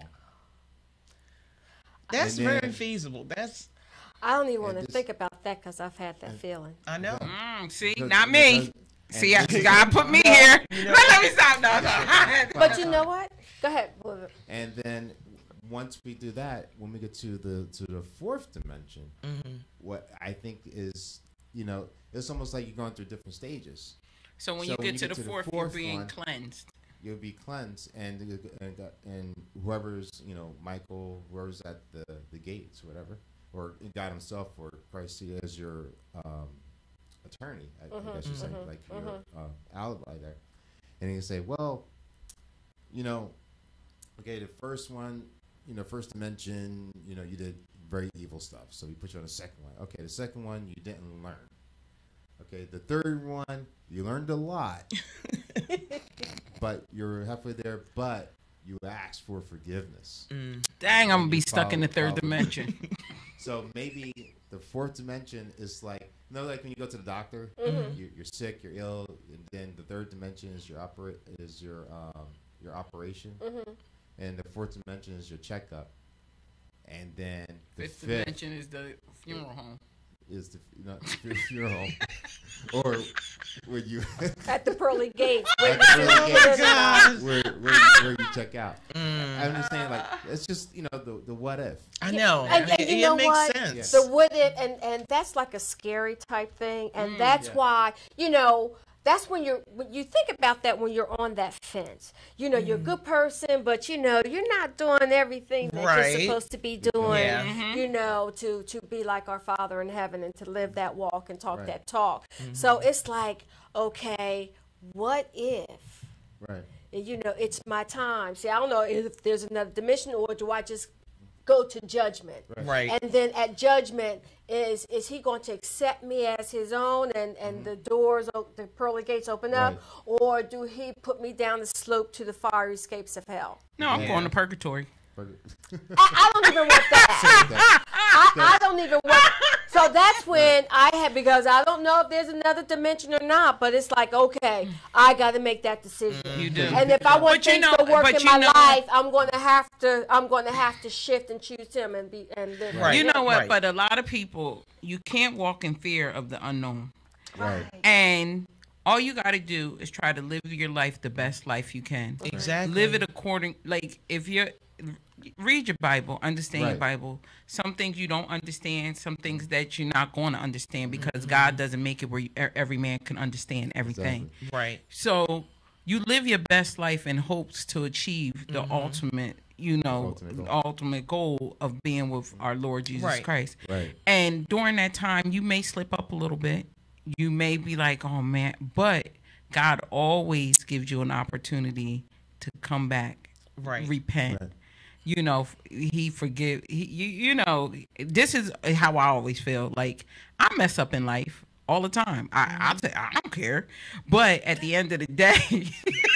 That's And then- very feasible. That's I don't even And want to this- think about that because I've had that feeling. I know. Mm, see, Because- not me. because- See, and I, this is- God put me here. Let me stop. No, no. But you know what? Go ahead. Well, And then once we do that, when we get to the to the fourth dimension, Mm-hmm. what I think is, you know, it's almost like you're going through different stages. So when So you when get you to get the to the fourth, fourth you're being one- cleansed. You'll be cleansed, and and, and whoever's, you know, Michael, whoever's at the, the gates, whatever, or God Himself, or Christ as your um, attorney, I, I guess you say, like your uh, alibi there, and He can say, well, you know, okay, the first one, you know, first dimension, you know, you did very evil stuff, so we put you on the second one. Okay, the second one you didn't learn. Okay, the third one you learned a lot. But you're halfway there, but you asked for forgiveness. Dang, I'm And gonna be you stuck in the follow- third follow. dimension. So maybe the fourth dimension is like, you know, like when you go to the doctor, you, you're sick, you're ill, and then the third dimension is your operate is your um, your operation, and the fourth dimension is your checkup, and then the Fifth fifth dimension is the funeral home. is the you know, your funeral, or when you at the pearly gates. At the pearly gates. where, where, where you check out. I'm just saying, like, it's just, you know, the, the what if. I know. And, and it, you it know makes what? sense. Yes. The would it, and and that's like a scary type thing, and that's Yeah. why, you know, that's when you're when you think about that when you're on that fence. You know, you're a good person, but you know you're not doing everything that Right. you're supposed to be doing. Yeah. You know, to to be like our Father in heaven and to live that walk and talk Right. that talk. So it's like, okay, what if? Right. And, you know, it's my time. See, I don't know if there's another dimension, or do I just go to judgment? Right. And then at judgment, is is He going to accept me as His own, and, and the doors, o- the pearly gates open up, or do He put me down the slope to the fiery escapes of hell? No, I'm Yeah. going to purgatory. I, I don't even want that. I, I don't even want. So that's when I had, because I don't know if there's another dimension or not, but it's like, okay, I got to make that decision. You do. And if I want But you things know- to work but in you my know- life, I'm going to have to. I'm going to have to shift and choose Him and be and live. Right. You know what? Right. But a lot of people, you can't walk in fear of the unknown. Right. And all you got to do is try to live your life the best life you can. Exactly. Live it according, like if you're, read your Bible, understand your Right. Bible. Some things you don't understand, some things that you're not going to understand, because God doesn't make it where you, e- every man can understand everything. Exactly. Right. So you live your best life in hopes to achieve the ultimate, you know, Ultimate goal. ultimate goal of being with our Lord Jesus Right. Christ. Right. And during that time, you may slip up a little bit. You may be like, oh man, but God always gives you an opportunity to come back, Right. repent. Right. You know, He forgive. He, you, you know, this is how I always feel. Like I mess up in life all the time. I, I, say, I don't care. But at the end of the day,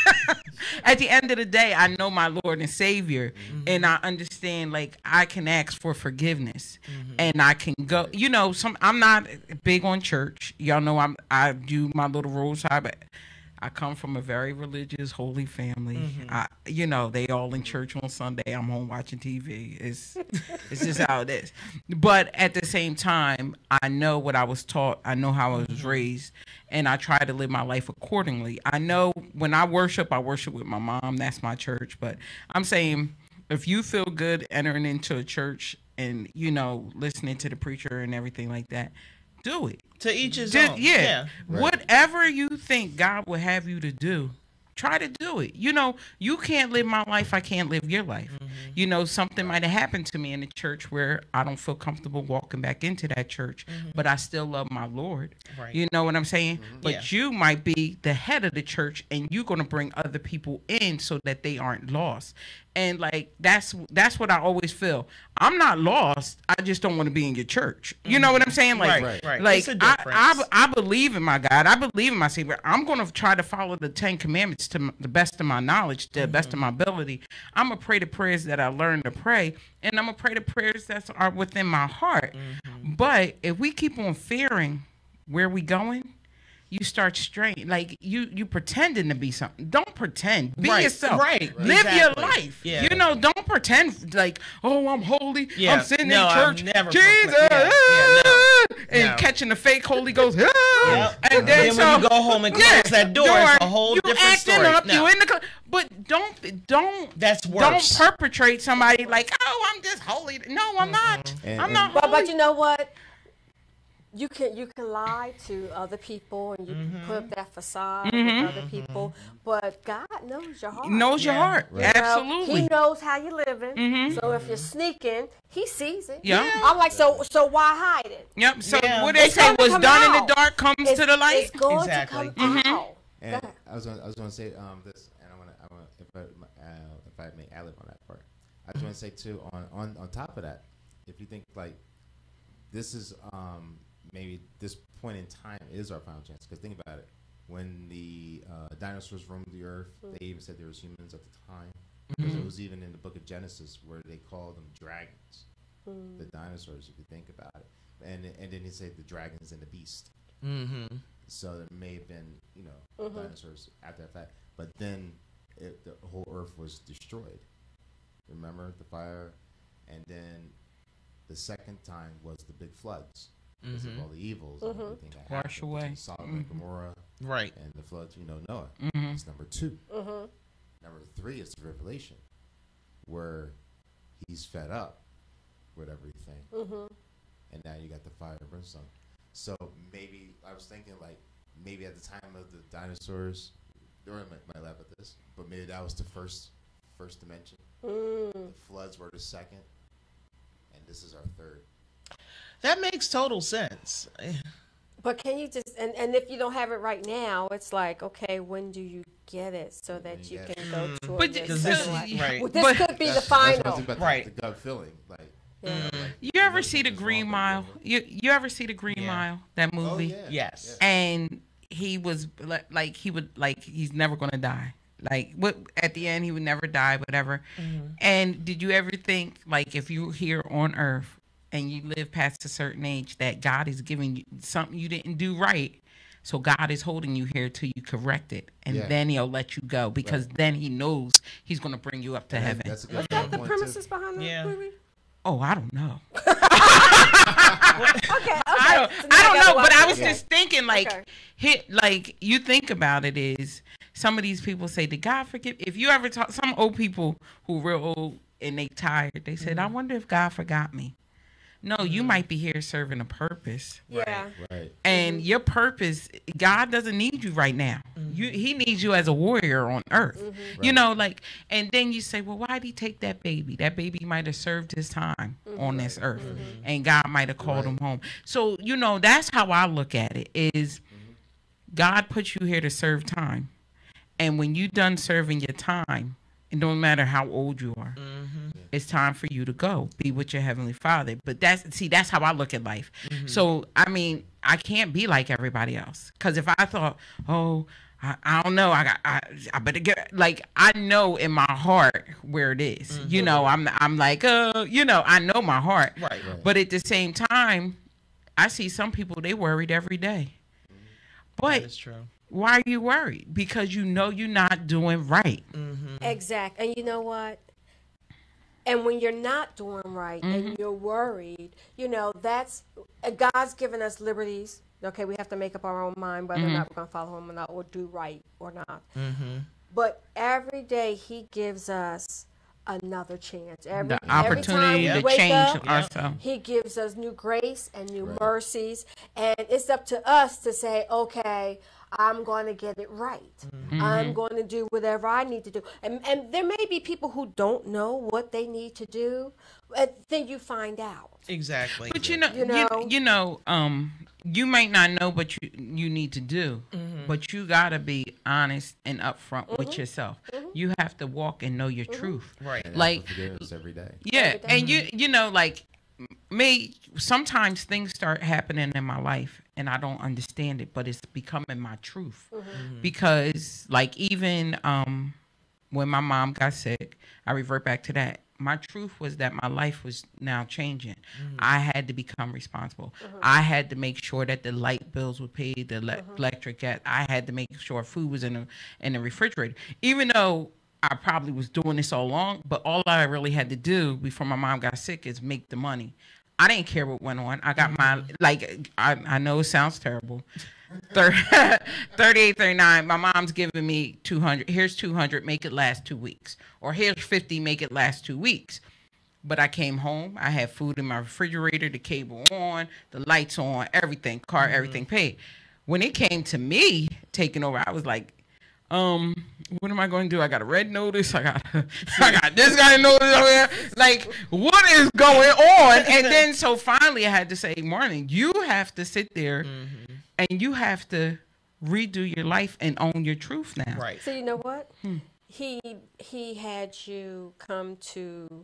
at the end of the day, I know my Lord and Savior, and I understand. Like I can ask for forgiveness, and I can go. You know, some. I'm not big on church. Y'all know I'm. I do my little roadside, but I come from a very religious, holy family. I, you know, they all in church on Sunday. I'm home watching T V. It's, it's just how it is. But at the same time, I know what I was taught. I know how I was raised, and I try to live my life accordingly. I know when I worship, I worship with my mom. That's my church. But I'm saying, if you feel good entering into a church and, you know, listening to the preacher and everything like that, do it. To each his Just- own. yeah. Right. Whatever you think God will have you to do, try to do it. You know, you can't live my life, I can't live your life. You know, something might have happened to me in the church where I don't feel comfortable walking back into that church, but I still love my Lord. Right. You know what I'm saying? But Yeah. you might be the head of the church, and you're going to bring other people in so that they aren't lost. And like that's that's what I always feel. I'm not lost. I just don't want to be in your church. You know what I'm saying? Like, Right, right. like It's a I, difference. I, I believe in my God. I believe in my Savior. I'm going to try to follow the Ten Commandments to m- the best of my knowledge, to the best of my ability. I'm going to pray the prayers that I learned to pray, and I'm going to pray the prayers that are within my heart. But if we keep on fearing where we going, you start straying. Like you, you pretending to be something. Don't pretend. Be Right, yourself. right, right. Live Exactly. your life. Yeah. You know, don't pretend like, oh, I'm holy. Yeah. I'm sitting No, in I've church. never Jesus. proclaimed- yeah, yeah, no. And No. catching the fake Holy Ghost. Yep. And then, then so, when you go home and close that door, it's a whole you different acting story. up. No. You in the cl- but don't don't That's worse. don't perpetrate somebody like, oh, I'm just holy. No, I'm not. And- I'm not But, holy. but you know what? You can you can lie to other people and you can put up that facade with other people, but God knows your heart. knows your Yeah. heart. Right. You know, Absolutely. He knows how you're living. Mhm. So if you're sneaking, He sees it. Yeah. I'm like, so so why hide it? Yep. So Yeah. what they It's say gonna was come done in out. the dark comes It's, to the light. it's going Exactly. to come Mhm. out. And Go ahead. I was gonna, I was going to say um, this, and I want to, I want if I, uh, if I may ad-lib on that part, I was going to say too. On, on on top of that, if you think like this is um, maybe this point in time is our final chance, because think about it. When the uh, dinosaurs roamed the earth, they even said there was humans at the time. Because it was even in the book of Genesis where they called them dragons, the dinosaurs, if you think about it. And and then he said the dragons and the beast. Mm-hmm. So there may have been, you know, dinosaurs after that fact. But then it, the whole earth was destroyed. Remember the fire? And then the second time was the big floods. Because of all the evils and everything that Wash happened away. between Sodom and Gomorrah Right. and the floods, you know, Noah. Mhm. That's number two. Mm-hmm. Number three is the revelation, where he's fed up with everything. Mm-hmm. And now you got the fire and brimstone. So maybe I was thinking like maybe at the time of the dinosaurs, Dorian might, might laugh at this, but maybe that was the first first dimension. Mm. The floods were the second, and this is our third. That makes total sense. But can you just and, and if you don't have it right now, it's like, okay, when do you get it so that you Yeah. can go to But this? this- and like, right. well, this But- could be the That's- that's what I was final. thinking about, Right. The, the gut feeling, like. Yeah. You, know, like, You ever know see the something's Green wrong, Mile? but You you ever see the Green Yeah. Mile? That you know. movie? Oh, yeah. Yes. Yeah. And he was li- like he would like he's never gonna die. Like what at the end he would never die, whatever. And did you ever think like if you were here on Earth and you live past a certain age that God is giving you something you didn't do right? So God is holding you here till you correct it, and Yeah. then He'll let you go because Right. then He knows He's gonna bring you up to And heaven. That's a good Was that the point, premises too. behind the Yeah. movie? Oh, I don't know. Okay, okay. I don't, So now I don't gotta know, but watch I it. was just thinking, like, Okay. hit, like you think about it is some of these people say, "Did God forgive?" If you ever talk, some old people who real old and they tired, they said, "I wonder if God forgot me." No, you might be here serving a purpose, Yeah. Right. and your purpose, God doesn't need you right now. You, He needs you as a warrior on earth. You Right. know, like, and then you say, "Well, why did He take that baby? That baby might have served His time on this earth, and God might have called Right. him home." So, you know, that's how I look at it. Is God put you here to serve time, and when you done serving your time, it don't matter how old you are. It's time for you to go be with your heavenly Father. But that's see, that's how I look at life. So I mean, I can't be like everybody else. Because if I thought, oh, I, I don't know, I got, I, I better get like I know in my heart where it is. You know, I'm, I'm like, uh, you know, I know my heart. Right. Right. But at the same time, I see some people they worried every day. But That is true. why are you worried? Because you know you're not doing right. Exact. And you know what? And when you're not doing right and you're worried, you know, that's uh, God's given us liberties. Okay, we have to make up our own mind whether or not we're going to follow Him or not, or do right or not. But every day He gives us another chance. Every, The every time opportunity we to wake change up, ourselves. He gives us new grace and new Right. mercies. And it's up to us to say, okay, I'm going to get it right. I'm going to do whatever I need to do. And, and there may be people who don't know what they need to do, but then you find out. Exactly. But you know, You you know? know, you, know, um, you might not know what you you need to do, but you gotta be honest and upfront with yourself. You have to walk and know your truth. Right. And Like- ask for forgiveness every day. Yeah, Every day. and you you know, like me, sometimes things start happening in my life and I don't understand it, but it's becoming my truth. Because like even um when my mom got sick, I revert back to that. my truth was that my life was now changing. Mm-hmm. I had to become responsible. Mm-hmm. I had to make sure that the light bills were paid, the le- Mm-hmm. electric gas. I had to make sure food was in the in the refrigerator. Even though I probably was doing this all along, but all I really had to do before my mom got sick is make the money. I didn't care what went on. I got my, like, I, I know it sounds terrible. thirty-eight, thirty-nine, my mom's giving me two hundred. Here's two hundred, make it last two weeks. Or here's fifty, make it last two weeks. But I came home, I had food in my refrigerator, the cable on, the lights on, everything, car, mm-hmm. everything paid. When it came to me taking over, I was like, um, what am I going to do? I got a red notice. I got, I got this guy notice over here. Like, what is going on? And then, so finally I had to say, Marlon, you have to sit there mm-hmm. and you have to redo your life and own your truth now. Right. So you know what? Hmm. He, he had you come to,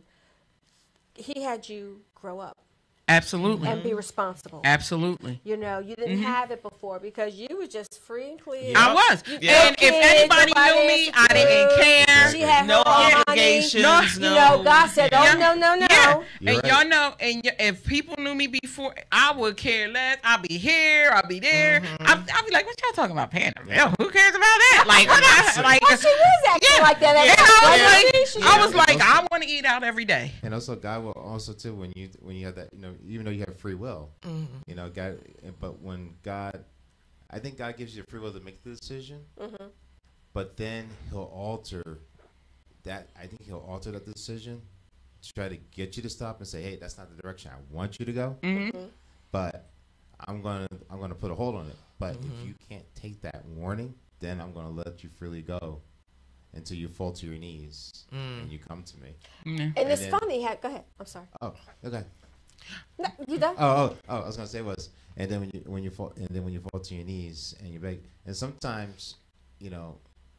he had you grow up. Absolutely. And be responsible. Absolutely. You know, you didn't mm-hmm. have it before because you were just free and clear. Yeah. I was. Yeah. And if anybody knew me, I didn't care. She had no obligations. No, no. You know, God said, oh, yeah. no, no, no. Yeah. And right. y'all know, and y- if people knew me before, I would care less. I'll be here. I'll be there. Mm-hmm. I'll, I'll be like, what y'all talking about paying them? Yo, who cares about that? Like, what I, like, oh, she was acting yeah. like that. Yeah. I was like, yeah. I was like, I want to eat out every day. And also, God will also, too, when you when you have that, you know, even though you have free will, mm-hmm. you know, God, but when God, I think God gives you the free will to make the decision, mm-hmm. but then he'll alter that. I think he'll alter that decision to try to get you to stop and say, hey, that's not the direction I want you to go, mm-hmm. but I'm going to, I'm going to put a hold on it. But mm-hmm. if you can't take that warning, then I'm going to let you freely go until you fall to your knees mm. and you come to me. Mm. And, and it's then, funny. Go ahead. I'm sorry. Oh, okay. No, you done? Oh, oh, oh! I was gonna say was, and then when you when you fall, and then when you fall to your knees and you beg, and sometimes, you know,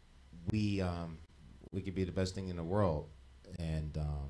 we um we could be the best thing in the world, and um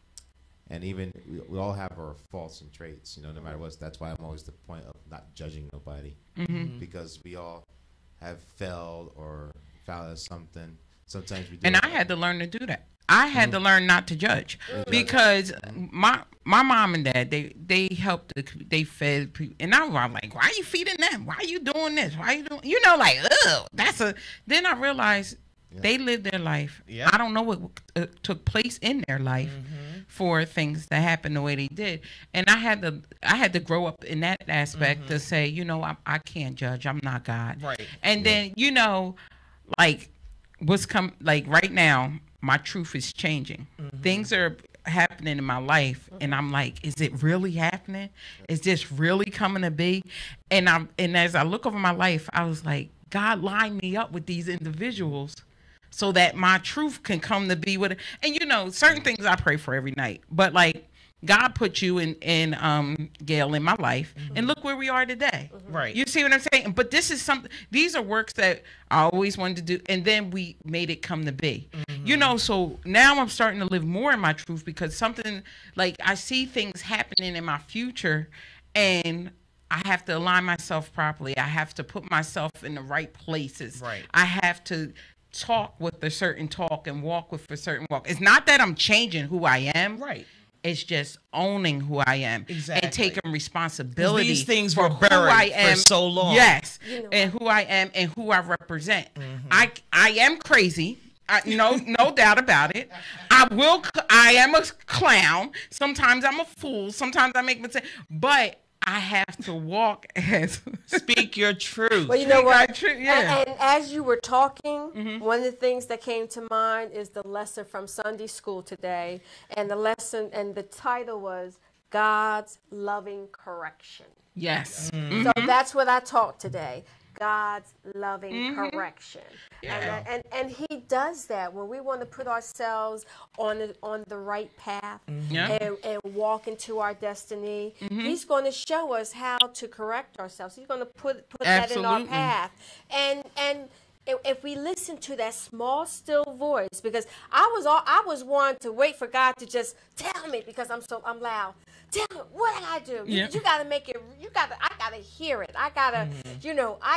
and even we, we all have our faults and traits, you know, no matter what. That's why I'm always the point of not judging nobody, mm-hmm. because we all have failed or failed at something. Sometimes we do. And I had to learn to do that. I had mm-hmm. to learn not to judge mm-hmm. because my my mom and dad they they helped they fed people, and I was like, why are you feeding them? Why are you doing this? Why are you doing? You know, like, ugh, that's a. Then I realized yeah. they lived their life. Yeah. I don't know what uh, took place in their life mm-hmm. for things that happened the way they did, and I had to I had to grow up in that aspect mm-hmm. to say, you know, I I can't judge. I'm not God. Right. And yeah. then you know, like what's come like right now. My truth is changing. Mm-hmm. Things are happening in my life, mm-hmm. and I'm like, is it really happening? Is this really coming to be? And I'm and as I look over my life, I was like, God lined me up with these individuals so that my truth can come to be with it. And you know, certain things I pray for every night, but like God put you in, in um, Gail, in my life, mm-hmm. and look where we are today. Mm-hmm. Right. You see what I'm saying? But this is something, these are works that I always wanted to do, and then we made it come to be. Mm-hmm. You know, so now I'm starting to live more in my truth because something, like I see things happening in my future, and I have to align myself properly. I have to put myself in the right places. Right. I have to talk with a certain talk and walk with a certain walk. It's not that I'm changing who I am. Right. It's just owning who I am exactly. and taking responsibility. These things for were buried who I am, for so long. Yes, you know and who I am and who I represent. Mm-hmm. I I am crazy. I, no no doubt about it. I will. I am a clown. Sometimes I'm a fool. Sometimes I make mistakes. But I have to walk as speak your truth. Well, you know what? Truth, yeah. And, and as you were talking, mm-hmm. one of the things that came to mind is the lesson from Sunday school today, and the lesson and the title was God's Loving Correction. Yes. Mm-hmm. So that's what I taught today. God's loving mm-hmm. correction. Yeah. And, and and he does that when we want to put ourselves on the, on the right path mm-hmm. yeah. and, and walk into our destiny. Mm-hmm. He's going to show us how to correct ourselves. He's going to put put Absolutely. that in our path. And and if, if we listen to that small still voice, because I was all I was one to wait for God to just tell me because I'm so I'm loud. Tell me what I gotta do. You, yeah. you gotta make it. You gotta. I gotta hear it. I gotta. Mm-hmm. You know. I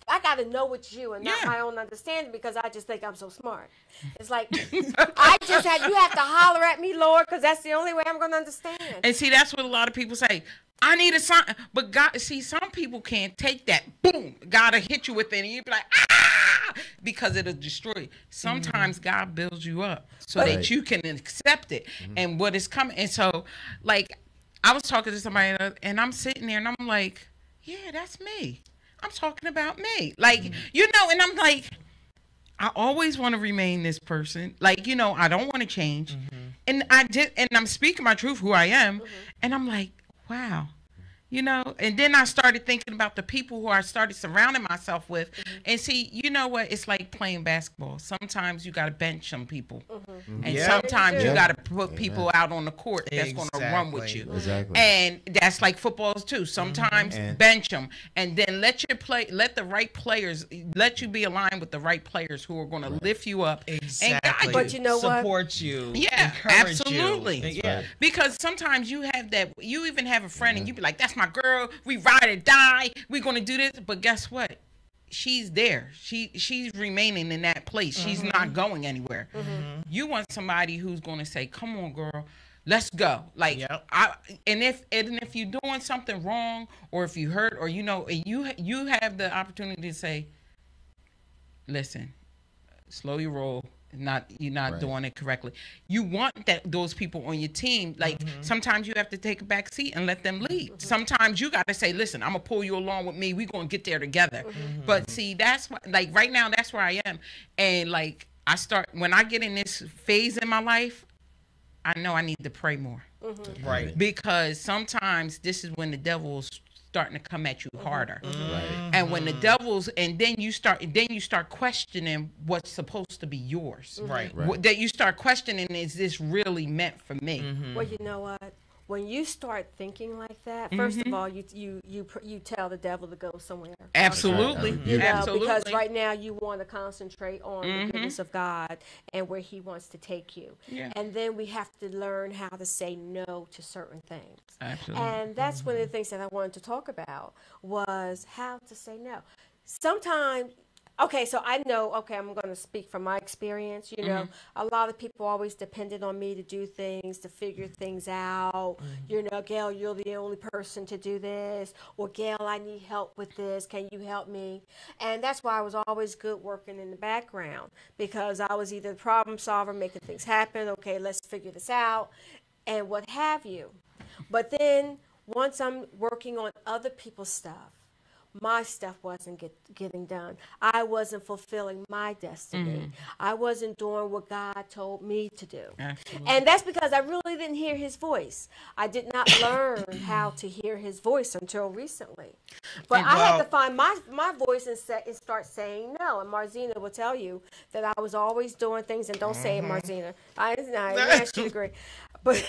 I got to know it's you and not Yeah. my own understanding because I just think I'm so smart. It's like I just had you have to holler at me, Lord, because that's the only way I'm going to understand. And see, that's what a lot of people say. I need a sign, but God, see, some people can't take that. Boom, God'll hit you with it, and you be like, ah, because it'll destroy you. Sometimes mm-hmm. God builds you up so right. that you can accept it mm-hmm. and what is coming. And so, like, I was talking to somebody, and I'm sitting there, and I'm like, yeah, that's me. I'm talking about me, like mm-hmm. you know, and I'm like, I always want to remain this person, like you know, I don't want to change, mm-hmm. and I did, and I'm speaking my truth, who I am, mm-hmm. and I'm like. Wow. You know, and then I started thinking about the people who I started surrounding myself with. Mm-hmm. And see, you know what? It's like playing basketball. Sometimes you got to bench some people. Mm-hmm. And yeah. sometimes yeah. you got to put yeah. people out on the court that's exactly. going to run with you. Exactly. And that's like football too. Sometimes mm-hmm. bench them and then let your play, let the right players, let you be aligned with the right players who are going to lift you up. Exactly. And guide you. But you know what? Support you. Yeah, absolutely. You. Yeah. Because sometimes you have that, you even have a friend mm-hmm. and you be like, that's my girl, we ride or die, we're gonna do this. But guess what? She's there. She she's remaining in that place. She's mm-hmm. not going anywhere. Mm-hmm. You want somebody who's gonna say, come on, girl, let's go. Like yep. I and if and if you're doing something wrong or if you hurt or you know and you you have the opportunity to say, listen, slow your roll. Not you're not right. doing it correctly. You want that those people on your team. Like mm-hmm. sometimes you have to take a back seat and let them lead. Mm-hmm. Sometimes you got to say, "Listen, I'm gonna pull you along with me. We're gonna get there together." Mm-hmm. But see, that's what, like right now, that's where I am. And like I start when I get in this phase in my life, I know I need to pray more. Mm-hmm. Right. Because sometimes this is when the devil's starting to come at you harder. Mm-hmm. Right. And when the devil's and then you start then you start questioning what's supposed to be yours. Mm-hmm. Right. right. That you start questioning, is this really meant for me? Mm-hmm. Well, you know what? When you start thinking like that, first mm-hmm. of all, you you you you tell the devil to go somewhere. Absolutely. Right. You know, Absolutely. because right now you want to concentrate on mm-hmm. the goodness of God and where He wants to take you. Yeah. And then we have to learn how to say no to certain things. Absolutely. And that's mm-hmm. one of the things that I wanted to talk about was how to say no. Sometimes. Okay, so I know, okay, I'm going to speak from my experience. You know, mm-hmm. a lot of people always depended on me to do things, to figure things out. Mm-hmm. You know, Gail, you're the only person to do this. Or, Gail, I need help with this. Can you help me? And that's why I was always good working in the background, because I was either the problem solver, making things happen. Okay, let's figure this out, and what have you. But then once I'm working on other people's stuff, my stuff wasn't get, getting done. I wasn't fulfilling my destiny. Mm-hmm. I wasn't doing what God told me to do. Absolutely. And that's because I really didn't hear His voice. I did not learn how to hear His voice until recently. But and I well, had to find my, my voice and, set, and start saying no. And Marzina will tell you that I was always doing things, and don't mm-hmm. say it, Marzina. I, I didn't ask you to agree. But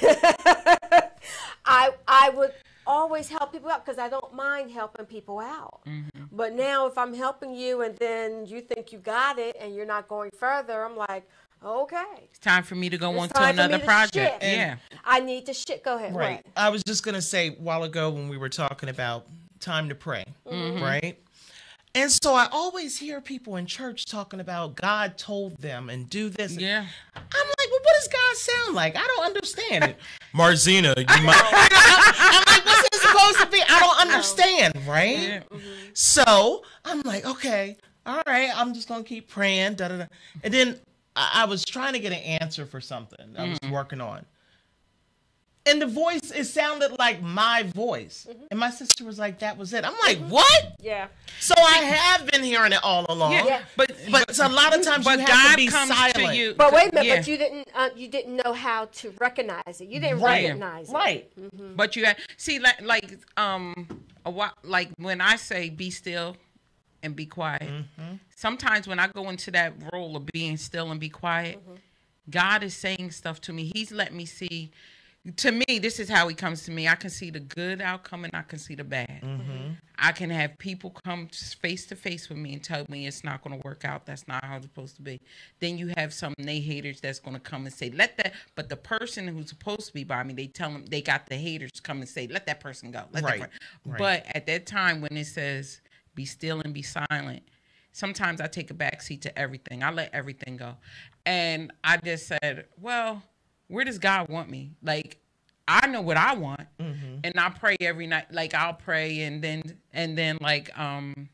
I, I would always help people out because I don't mind helping people out. Mm-hmm. But now if I'm helping you and then you think you got it and you're not going further, I'm like, okay. It's time for me to go on to another project. To yeah. I need to shit. Go ahead. Right. What? I was just going to say a while ago when we were talking about time to pray, mm-hmm. right? And so I always hear people in church talking about God told them and do this. Yeah. I'm like, well, what does God sound like? I don't understand it. Marzina, you might. I'm like, what's it supposed to be? I don't understand, right? Yeah. Mm-hmm. So I'm like, okay, all right, I'm just going to keep praying. Da, da, da. And then I, I was trying to get an answer for something I was mm-hmm. working on. And the voice, it sounded like my voice. Mm-hmm. And my sister was like, that was it. I'm like, what? Yeah. So I have been hearing it all along. Yeah. yeah. But but so a lot of times but you God have to be comes silent. To you. But wait a minute, yeah. but you didn't uh, you didn't know how to recognize it. You didn't right. recognize right. it. Right. Mm-hmm. But you had, see, like, like, um, a while, like when I say be still and be quiet, mm-hmm. sometimes when I go into that role of being still and be quiet, mm-hmm. God is saying stuff to me. He's let me see. To me, this is how He comes to me. I can see the good outcome and I can see the bad. Mm-hmm. I can have people come face to face with me and tell me it's not going to work out. That's not how it's supposed to be. Then you have some nay haters that's going to come and say, let that, but the person who's supposed to be by me, they tell them, they got the haters come and say, let that person go. Let right. that per-. right. But at that time when it says, be still and be silent. Sometimes I take a backseat to everything. I let everything go. And I just said, well, where does God want me? Like, I know what I want. Mm-hmm. And I pray every night. Like, I'll pray and then, and then like, um,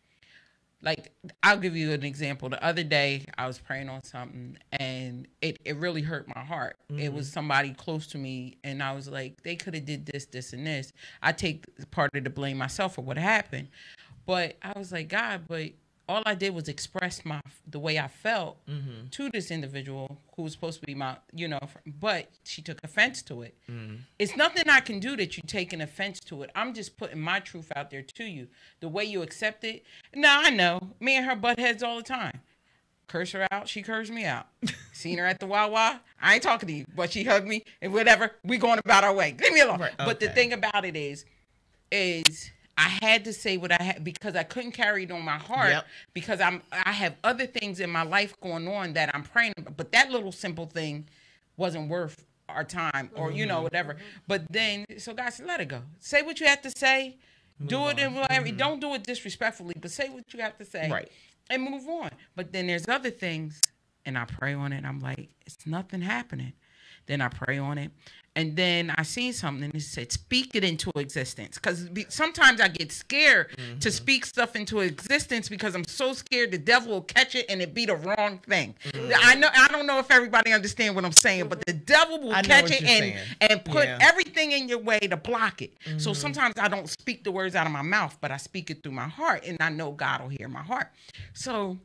like, I'll give you an example. The other day, I was praying on something, and it, it really hurt my heart. Mm-hmm. It was somebody close to me, and I was like, they could have did this, this, and this. I take part of the blame myself for what happened. But I was like, God, but all I did was express my the way I felt mm-hmm. to this individual who was supposed to be my, you know, but she took offense to it. Mm-hmm. It's nothing I can do that you take an offense to it. I'm just putting my truth out there to you. The way you accept it. Now, I know. Me and her butt heads all the time. Curse her out. She cursed me out. Seen her at the Wawa. I ain't talking to you, but she hugged me and whatever. We going about our way. Leave me alone. Right, okay. But the thing about it is, is... I had to say what I had because I couldn't carry it on my heart yep. because I'm I have other things in my life going on that I'm praying about. But that little simple thing wasn't worth our time or, mm-hmm. you know, whatever. Mm-hmm. But then, so God said, let it go. Say what you have to say. Move do it in whatever. Mm-hmm. Don't do it disrespectfully, but say what you have to say. Right. And move on. But then there's other things, and I pray on it. And I'm like, it's nothing happening. Then I pray on it. And then I seen something and it said, speak it into existence. Because sometimes I get scared mm-hmm. to speak stuff into existence because I'm so scared the devil will catch it and it be the wrong thing. Mm-hmm. I know I don't know if everybody understands what I'm saying, but the devil will catch it and, and put yeah. everything in your way to block it. Mm-hmm. So sometimes I don't speak the words out of my mouth, but I speak it through my heart. And I know God will hear my heart. So,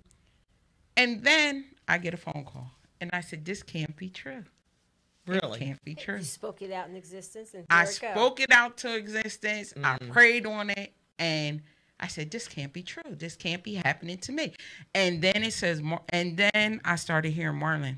and then I get a phone call. And I said, this can't be true. Really? It can't be true. You spoke it out in existence. And I it spoke go. it out to existence. Mm-hmm. I prayed on it. And I said, this can't be true. This can't be happening to me. And then it says, and then I started hearing Marlon,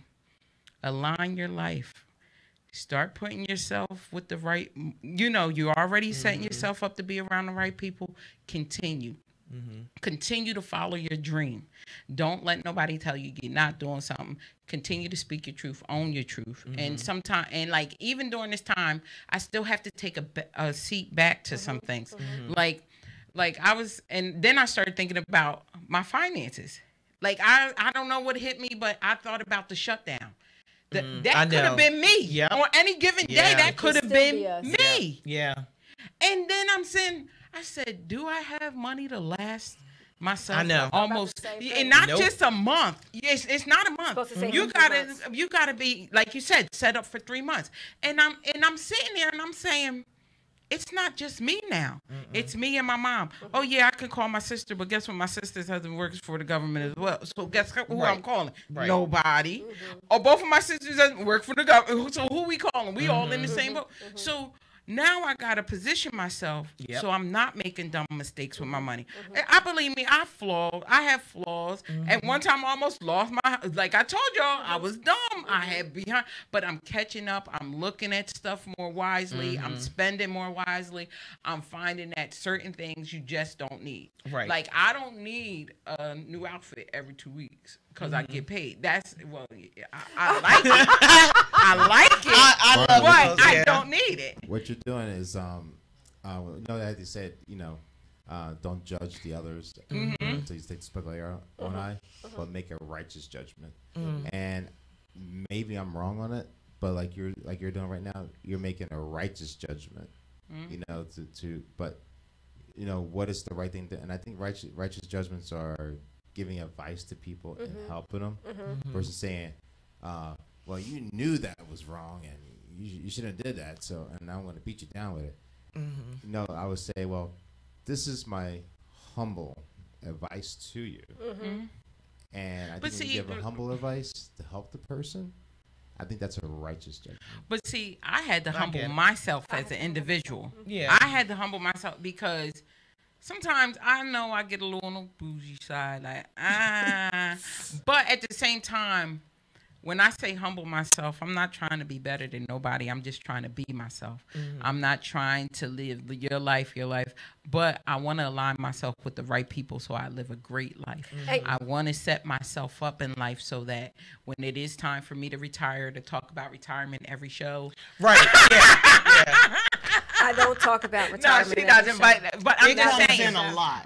align your life. Start putting yourself with the right, you know, you're already mm-hmm. setting yourself up to be around the right people. Continue. Mm-hmm. Continue to follow your dream. Don't let nobody tell you you're not doing something. Continue to speak your truth, own your truth. Mm-hmm. And sometimes, and like even during this time, I still have to take a, a seat back to mm-hmm. some things. Mm-hmm. Like, like I was, and then I started thinking about my finances. Like I, I don't know what hit me, but I thought about the shutdown. The, mm, that could have been me. Yep. On any given yeah. day, that could have been be me. Yeah. And then I'm saying, I said, do I have money to last myself? I know. Almost, and not nope. just a month. It's, it's not a month. You gotta, months. you gotta be, like you said, set up for three months. And I'm, and I'm sitting there and I'm saying, it's not just me now. Mm-mm. It's me and my mom. Mm-hmm. Oh yeah, I can call my sister, but guess what? My sister's husband works for the government as well. So guess who right. I'm calling? Right. Nobody. Mm-hmm. Or both of my sisters husbands work for the government. So who we calling? We mm-hmm. all in the same boat. Mm-hmm. So now I got to position myself yep. so I'm not making dumb mistakes with my money. Mm-hmm. I believe me, I flawed. I have flaws. Mm-hmm. At one time, I almost lost my, like I told y'all, I was dumb. Mm-hmm. I had behind, but I'm catching up. I'm looking at stuff more wisely. Mm-hmm. I'm spending more wisely. I'm finding that certain things you just don't need. Right. Like I don't need a new outfit every two weeks. Because mm-hmm. I get paid. That's, well, I, I like it. I like it. I, I love it. But yeah. I don't need it. What you're doing is, um, uh, you know, as you said, you know, uh, don't judge the others mm-hmm. until you take the speck of your own mm-hmm. eye, mm-hmm. but make a righteous judgment. Mm-hmm. And maybe I'm wrong on it, but like you're like you're doing right now, you're making a righteous judgment. Mm-hmm. You know, to, to but you know what is the right thing to, and I think righteous righteous judgments are giving advice to people mm-hmm. and helping them mm-hmm. versus saying, uh, well, you knew that was wrong and you, you shouldn't have did that. So, and I'm going to beat you down with it. Mm-hmm. No, I would say, well, this is my humble advice to you. Mm-hmm. And I but think see, when you give a humble advice to help the person, I think that's a righteous judgment. But see, I had to humble myself as an individual. Yeah. I had to humble myself because sometimes I know I get a little on the bougie side, like, ah. But at the same time, when I say humble myself, I'm not trying to be better than nobody. I'm just trying to be myself. Mm-hmm. I'm not trying to live your life, your life. But I want to align myself with the right people so I live a great life. Mm-hmm. I want to set myself up in life so that when it is time for me to retire, to talk about retirement every show. Right. Yeah. yeah. I don't talk about No, retirement. she on the doesn't. show. But but I'm It just comes saying. in a lot.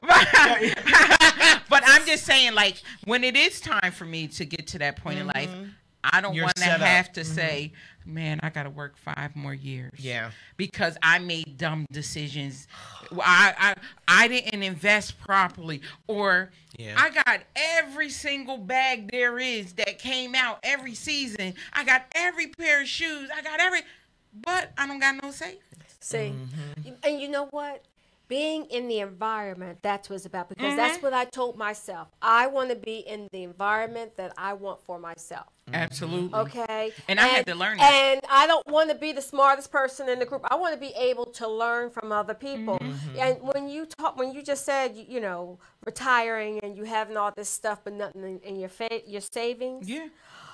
But I'm just saying, like, when it is time for me to get to that point in life, I don't You're want to set up. have to say, man, I got to work five more years. Yeah. Because I made dumb decisions. I I, I didn't invest properly. Or Yeah. I got every single bag there is that came out every season. I got every pair of shoes. I got every, but I don't got no savings. See, and you know what? Being in the environment, that's what it's about. Because Mm-hmm. that's what I told myself. I want to be in the environment that I want for myself. Absolutely. Okay. And I had to learn that. And I don't want to be the smartest person in the group. I want to be able to learn from other people. Mm-hmm. And when you talk, when you just said, you, you know, retiring and you having all this stuff but nothing in, in your fa- your savings, Yeah,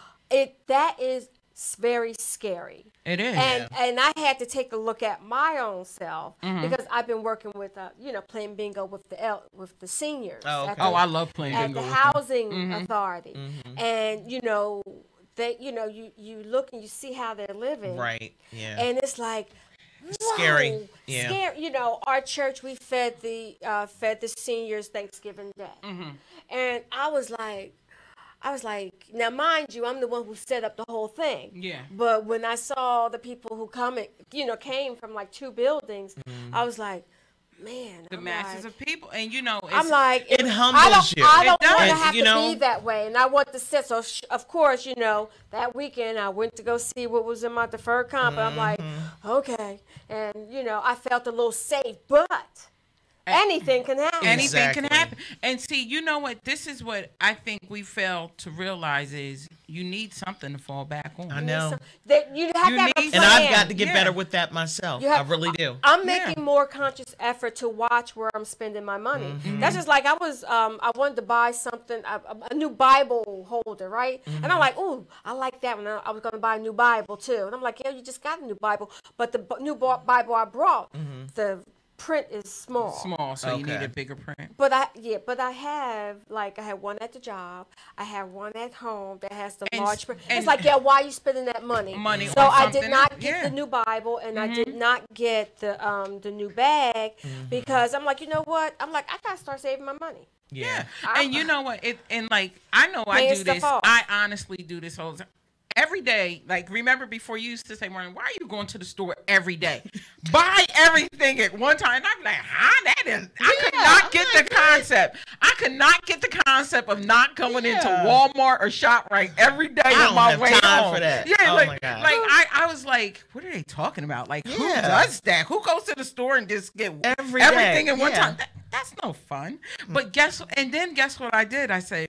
it that is s- very scary. it is. And and I had to take a look at my own self Mm-hmm. because I've been working with, uh, you know, playing bingo with the el- with the seniors. Oh, at okay. the- oh, I love playing at bingo. the with them. housing authority, and you know they, you know, you you look and you see how they're living, Right. Yeah. and it's like. Whoa, Scary. Yeah. Scary. You know, our church, we fed the uh, fed the seniors Thanksgiving Day, Mm-hmm. and I was like, I was like, now mind you, I'm the one who set up the whole thing. Yeah. But when I saw the people who come, in, you know, came from like two buildings, I was like, man, The I'm masses like, of people, and you know, it's, I'm like, It I humbles don't, you. I don't It want to does, have you to know? be that way, and I want to sit. So sh- of course, you know, that weekend I went to go see what was in my deferred comp, and I'm like, Mm-hmm. okay, and you know, I felt a little safe, but anything can happen. anything Exactly. can happen. And see, you know what? This is what I think we fail to realize is you need something to fall back on. I know. So that you have You to have a need- And plan. I've got to get Yeah. better with that myself. You have- I really do. I'm Yeah. making more conscious effort to watch where I'm spending my money. Mm-hmm. That's just like I was. Um, I wanted to buy something, a, a new Bible holder, right? Mm-hmm. And I'm like, ooh, I like that one. I, I was going to buy a new Bible too. And I'm like, yeah, you just got a new Bible, but the b- new bo- Bible I brought, Mm-hmm. the print is small. Small, so you need Okay. a bigger print. But I yeah, but I have like I have one at the job, I have one at home that has the And- large print. and- It's like, yeah, why are you spending that money? Money So on I something did not else, get yeah. the new Bible, and I did not get the um the new bag because I'm like, you know what? I'm like, I gotta start saving my money. Yeah. And you know what? It and like I know I Paying do stuff this. off. I honestly do this all the time. Every day, like remember before you used to say, Martin, why are you going to the store every day? Buy everything at one time. And I'm like, huh? That is, I could Yeah, not I'm get like, the concept. I could not get the concept of not going into Yeah. Walmart or ShopRite every day I on don't my have way time home. for that. Yeah, Oh like, my God. like I, I was like, what are they talking about? Like, who Yeah. does that? Who goes to the store and just get Every everything day, in one yeah. time? That, that's no fun. But guess, and then guess what I did? I say,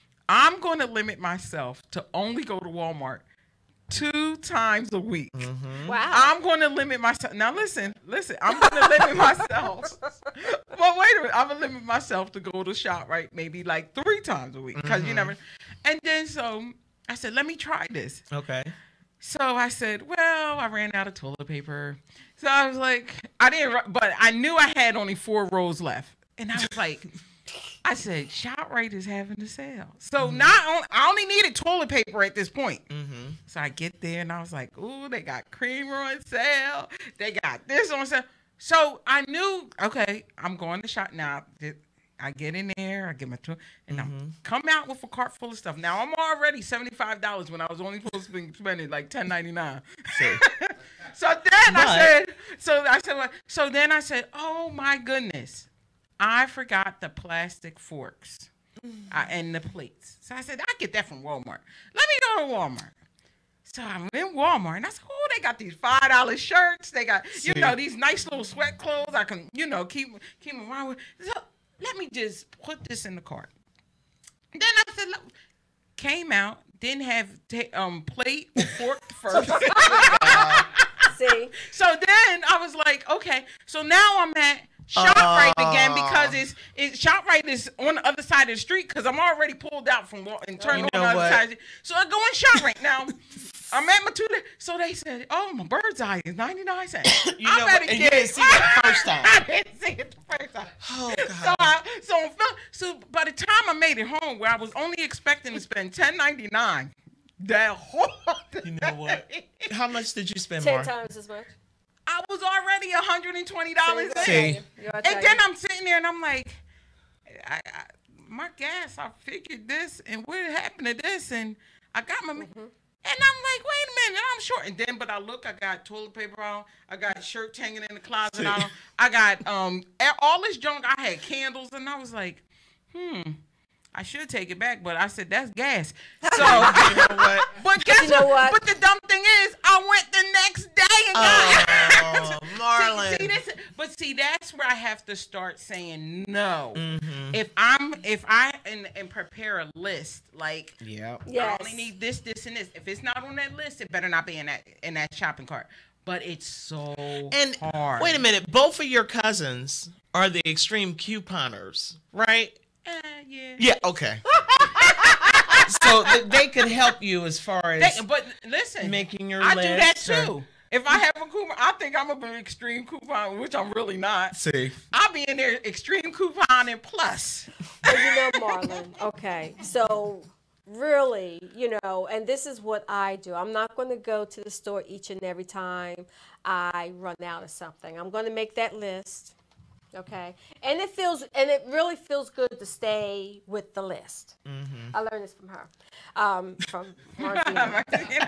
I'm going to limit myself to only go to Walmart two times a week. Wow. I'm going to limit myself. Now listen, listen. I'm going to limit myself. Well, wait a minute. I'm going to limit myself to go to shop right maybe like three times a week because you never. And then so I said, let me try this. Okay. So I said, well, I ran out of toilet paper. So I was like, I didn't, ru- but I knew I had only four rolls left. And I was like, I said, ShopRite is having a sale. So not on, I only needed toilet paper at this point. Mm-hmm. So I get there and I was like, ooh, they got creamer on sale. They got this on sale. So I knew, okay, I'm going to shop now. I get in there, I get my tool, and I come out with a cart full of stuff. Now I'm already seventy-five dollars when I was only supposed to be spending like ten ninety-nine. So then But- I said, so I said, well, so then I said, oh my goodness, I forgot the plastic forks uh, and the plates. So I said, I get that from Walmart. Let me go to Walmart. So I'm in Walmart and I said, oh, they got these five dollar shirts. They got, you See. know, these nice little sweat clothes. I can, you know, keep keep them around with. So let me just put this in the cart. Then I said, look, came out, didn't have ta- um plate or fork first. See, So then I was like, okay, so now I'm at ShopRite again because it's it's ShopRite is on the other side of the street because I'm already pulled out from Wal- and turned You on the know other what? side. So I go in ShopRite now. I'm at my two. So they said, "Oh, my bird's eye is ninety-nine cents." You I know better what? And you get didn't see that the first time. I didn't see it the first time. Oh, So God. I, so I'm feel- so by the time I made it home, where I was only expecting to spend ten ninety-nine, that whole You know what? How much did you spend, ten Mar? times as much. I was already one hundred twenty dollars in. See. And then I'm sitting there and I'm like, I, I, my gas, I figured this, and what happened to this? And I got my, mm-hmm. and I'm like, wait a minute, I'm short. And then, but I look, I got toilet paper on, I got shirts hanging in the closet on, I got um all this junk, I had candles, and I was like, hmm. I should take it back, but I said that's gas. So, you know what? But guess you know what? But the dumb thing is, I went the next day and got. Oh, Marlon. see, see, this, but see, that's where I have to start saying no. Mm-hmm. If I'm, if I and, and prepare a list, like, yeah, yes. I only need this, this, and this. If it's not on that list, it better not be in that in that shopping cart. But it's so and hard. Wait a minute, both of your cousins are the extreme couponers, right? Uh, yeah. Yeah. Okay. So th- they could help you as far as. They, but listen, making your I list. do that too. Or... If I have a coupon, I think I'm a big extreme coupon, which I'm really not. See, I'll be in there extreme coupon and plus. Well, you know, Marlon. Okay, so really, you know, and this is what I do. I'm not going to go to the store each and every time I run out of something. I'm going to make that list. Okay, and it feels and it really feels good to stay with the list. Mm-hmm. I learned this from her, um, from Martina.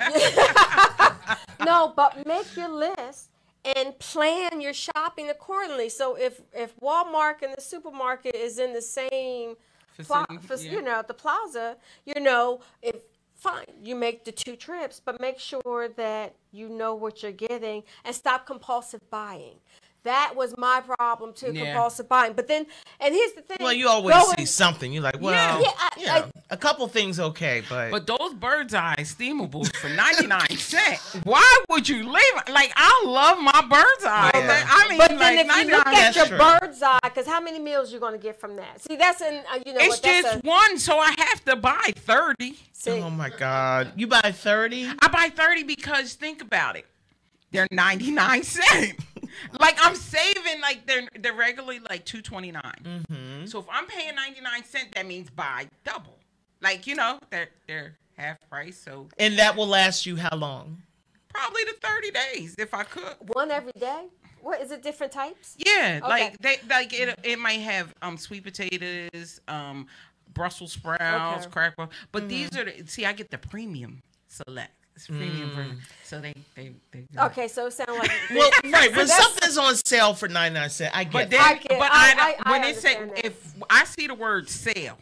No, but make your list and plan your shopping accordingly. So if if Walmart and the supermarket is in the same, pla- yeah. you know, the plaza, you know, if fine, you make the two trips, but make sure that you know what you're getting and stop compulsive buying. That was my problem too, yeah. compulsive buying. But then, and here's the thing. Well, you always going, see something. You're like, well, yeah, yeah, I, you know, I, a couple things okay, but but those bird's eye steamables for ninety-nine cents. Why would you leave? Like, I love my bird's eye. Yeah. But, I mean, but then like, if you look at your true. bird's eye, because how many meals you're going to get from that? See, that's in uh, you know. It's what, that's just a, one, so I have to buy thirty. See. Oh my God, you buy thirty? I buy thirty because think about it. They're ninety-nine cents. Like, I'm saving, like, they're they're regularly like two twenty-nine. Mm-hmm. So if I'm paying ninety-nine cents, that means buy double. Like, you know, they're they're half price. So and that will last you how long? Probably the thirty days if I could. One every day? What is it? Different types? Yeah, okay. like they like it. It might have um sweet potatoes, um Brussels sprouts, okay. crackle. But mm-hmm. these are the, see, I get the premium select. It's premium mm. version. So they, they, they okay, so it sounds like well, right. When something's on sale for ninety-nine cents, I get. But, then, I get, but I, I, I, when I they say that. if I see the word sale,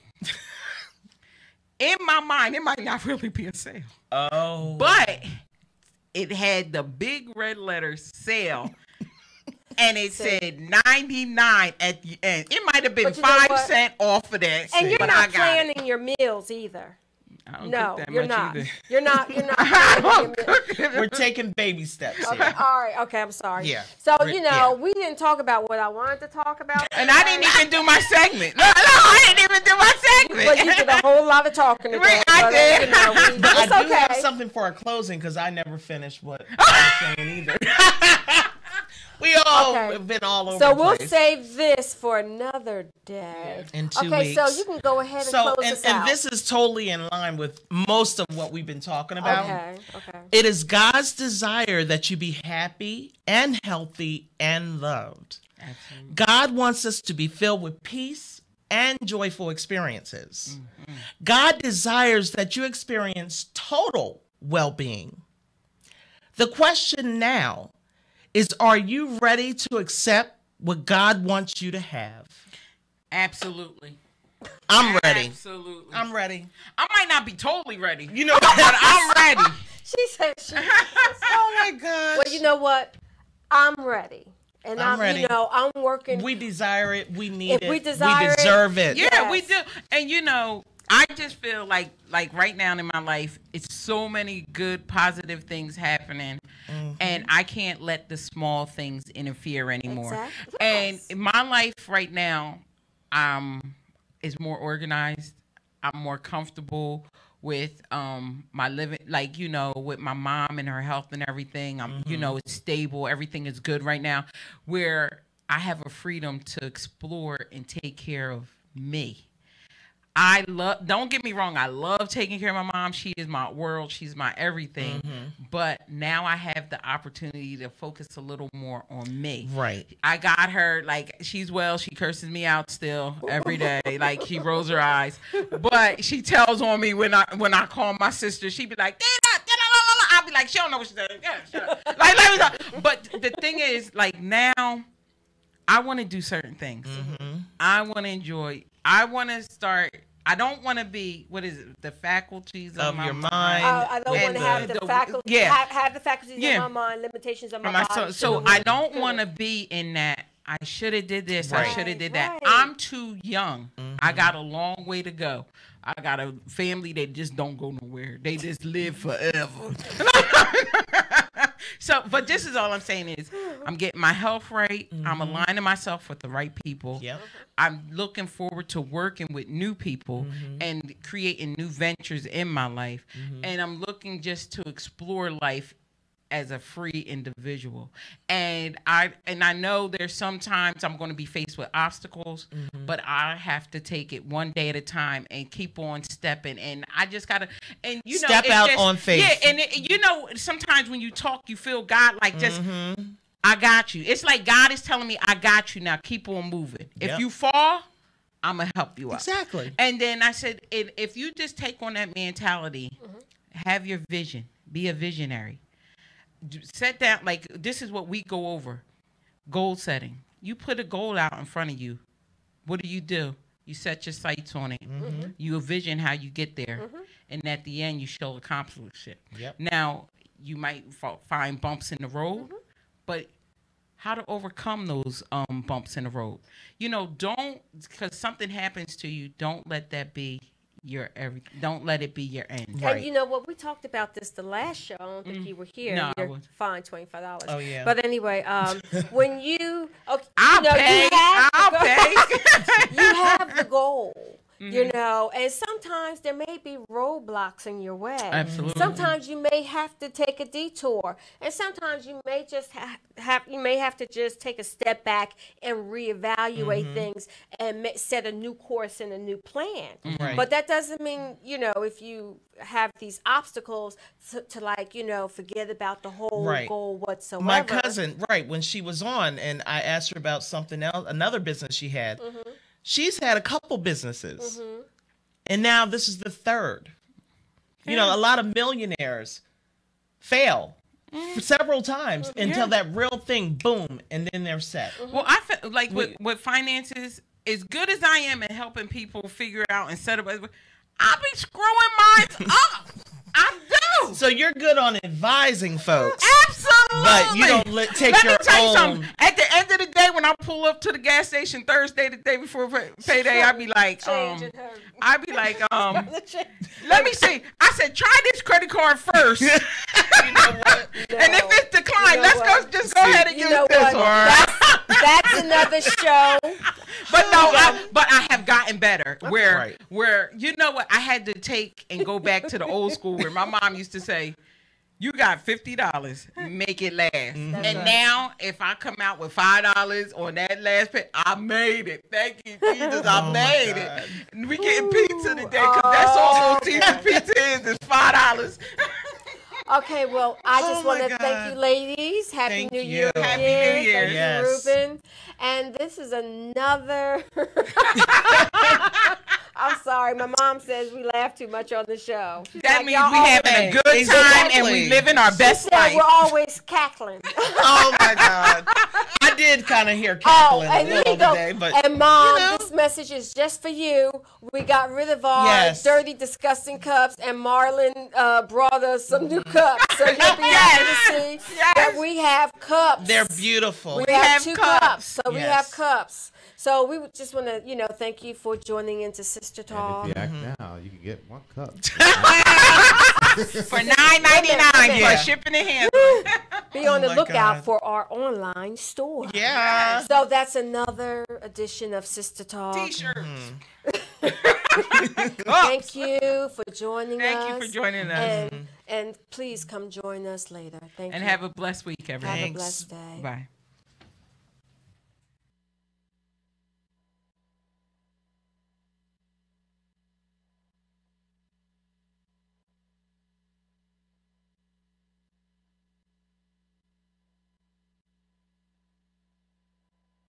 in my mind, it might not really be a sale. Oh, but it had the big red letters sale. And it said ninety-nine at the end. It might have been five cent off of that. And you're but not I planning it. your meals either. I don't no, cook that you're much not. Either. You're not. You're not. Planning your meals. We're taking baby steps. Okay, Here. all right. Okay, I'm sorry. Yeah. So We're, you know, yeah. we didn't talk about what I wanted to talk about, and I didn't even do my segment. No, no, I didn't even do my segment. But you did a whole lot of talking today. Wait, I did. You know, we, but it's I do okay. have something for our closing because I never finished what I was saying either. We all okay. have been all over So the we'll place. save this for another day. In two okay, weeks. so you can go ahead and so, close and, this and out. this is totally in line with most of what we've been talking about. Okay, okay. It is God's desire that you be happy and healthy and loved. Absolutely. God wants us to be filled with peace and joyful experiences. Mm-hmm. God desires that you experience total well-being. The question now is, are you ready to accept what God wants you to have? Absolutely. I'm ready. Absolutely. I'm ready. I might not be totally ready. You know, but I'm ready. She said she. Oh my gosh. Well, you know what? I'm ready. And I'm I'm, ready. you know, I'm working. We desire it. We need if it. we desire we deserve it. Yeah, yes. we do. And you know, I just feel like like right now in my life, it's so many good, positive things happening, mm-hmm. and I can't let the small things interfere anymore. Exactly. And Yes. my life right now, um, is more organized. I'm more comfortable with um my living, like, you know, with my mom and her health and everything. I'm, mm-hmm. you know, it's stable. Everything is good right now. Where I have a freedom to explore and take care of me. I love, don't get me wrong, I love taking care of my mom. She is my world. She's my everything. Mm-hmm. But now I have the opportunity to focus a little more on me. Right. I got her, like, she's well. She curses me out still every day. Like, she rolls her eyes. But she tells on me when I when I call my sister. She be like, Dana, Dana, la, la, la. I'll be like, she don't know what she's saying. Yeah, shut up. Like, let me talk. But the thing is, like, now I want to do certain things. Mm-hmm. I want to enjoy. I want to start. I don't want to be, what is it, the faculties of, of my your mind. mind. Uh, I don't want to have the, the faculties. Yeah. Have, have the faculties yeah. of my mind, limitations of my, my body. So, so I don't want to be in that. I should have did this. Right. I should have did that. Right. I'm too young. Mm-hmm. I got a long way to go. I got a family that just don't go nowhere. They just live forever. So, but this is all I'm saying is I'm getting my health right. Mm-hmm. I'm aligning myself with the right people. Yep. I'm looking forward to working with new people mm-hmm. and creating new ventures in my life. Mm-hmm. And I'm looking just to explore life as a free individual. And I and I know there's sometimes I'm going to be faced with obstacles, mm-hmm. but I have to take it one day at a time and keep on stepping. And I just got to, and you know, step out just, on faith. Yeah, and it, you know, sometimes when you talk, you feel God like just, mm-hmm. I got you. It's like God is telling me, I got you now. Keep on moving. Yep. If you fall, I'm going to help you up. Exactly. And then I said, if you just take on that mentality, mm-hmm. have your vision, be a visionary. Set down, like, this is what we go over. Goal setting. You put a goal out in front of you. What do you do? You set your sights on it. Mm-hmm. You envision how you get there. Mm-hmm. And at the end, you shall accomplish it. Yep. Now, you might f- find bumps in the road, mm-hmm. but how to overcome those um, bumps in the road. You know, don't, because something happens to you, don't let that be your every, don't let it be your end. Right. And you know what, we talked about this the last show. I don't think mm. you were here. No, You're I was. fined twenty-five dollars. Oh yeah. But anyway, um, when you, okay, I'll you know, pay. you have I'll the pay. you have the goal. Mm-hmm. You know, and sometimes there may be roadblocks in your way. Absolutely. Sometimes you may have to take a detour, and sometimes you may just ha- have you may have to just take a step back and reevaluate mm-hmm. things and ma- set a new course and a new plan. Right. But that doesn't mean, you know, if you have these obstacles to, to like, you know, forget about the whole right. goal whatsoever. My cousin, right, when she was on, and I asked her about something else, another business she had. Mm-hmm. She's had a couple businesses, mm-hmm. and now this is the third. Yeah. You know, a lot of millionaires fail mm. for several times mm-hmm. until yeah. that real thing, boom, and then they're set. Mm-hmm. Well, I feel like with, with finances, as good as I am at helping people figure out and set up, I'll be screwing mine up. I do. So you're good on advising folks. Absolutely. But you don't let, take let your me tell own. You something. At the end of the day, when I pull up to the gas station Thursday, the day before pay- payday, I'd be like, um, I'd be like, um, let me see. I said, try this credit card first. You know what? No. And if it's declined, you know let's what? go. Just go see, ahead and use this one. That's, that's another show. But no, I, but I have gotten better. That's where, right. where you know what? I had to take and go back to the old school where my mom used to say, "You got fifty dollars, make it last." Mm-hmm. And right. now, if I come out with five dollars on that last pay, I made it. Thank you, Jesus, I oh made it. We getting pizza today because oh, that's all those pizza is is five dollars. Okay, well, I just oh want to thank you, ladies. Happy thank New you. Year. Happy New Year. Thank yes. you, Ruben. And this is another... I'm sorry. My mom says we laugh too much on the show. She's that like, means we having a good exactly. time and we living our best she said life. We're always cackling. Oh, my God. I did kind of hear cackling oh, and a little go. today. But, and, Mom, you know. this message is just for you. We got rid of our yes. dirty, disgusting cups, and Marlon uh, brought us some new cups. So you'll be yes. able to see yes. that we have cups. They're beautiful. We, we have, have two cups. cups. So yes. we have cups. So we just want to, you know, thank you for joining into Sister Talk. And if you act mm-hmm. now, you can get one cup. For nine ninety-nine yeah. for shipping and handling. Be on oh the lookout God. for our online store. Yeah. So that's another edition of Sister Talk. T-shirts. Mm-hmm. Thank you for joining Thank us. you for joining us. And, and please come join us later. Thank and you. have a blessed week, everyone. Have Thanks. a blessed day. Bye.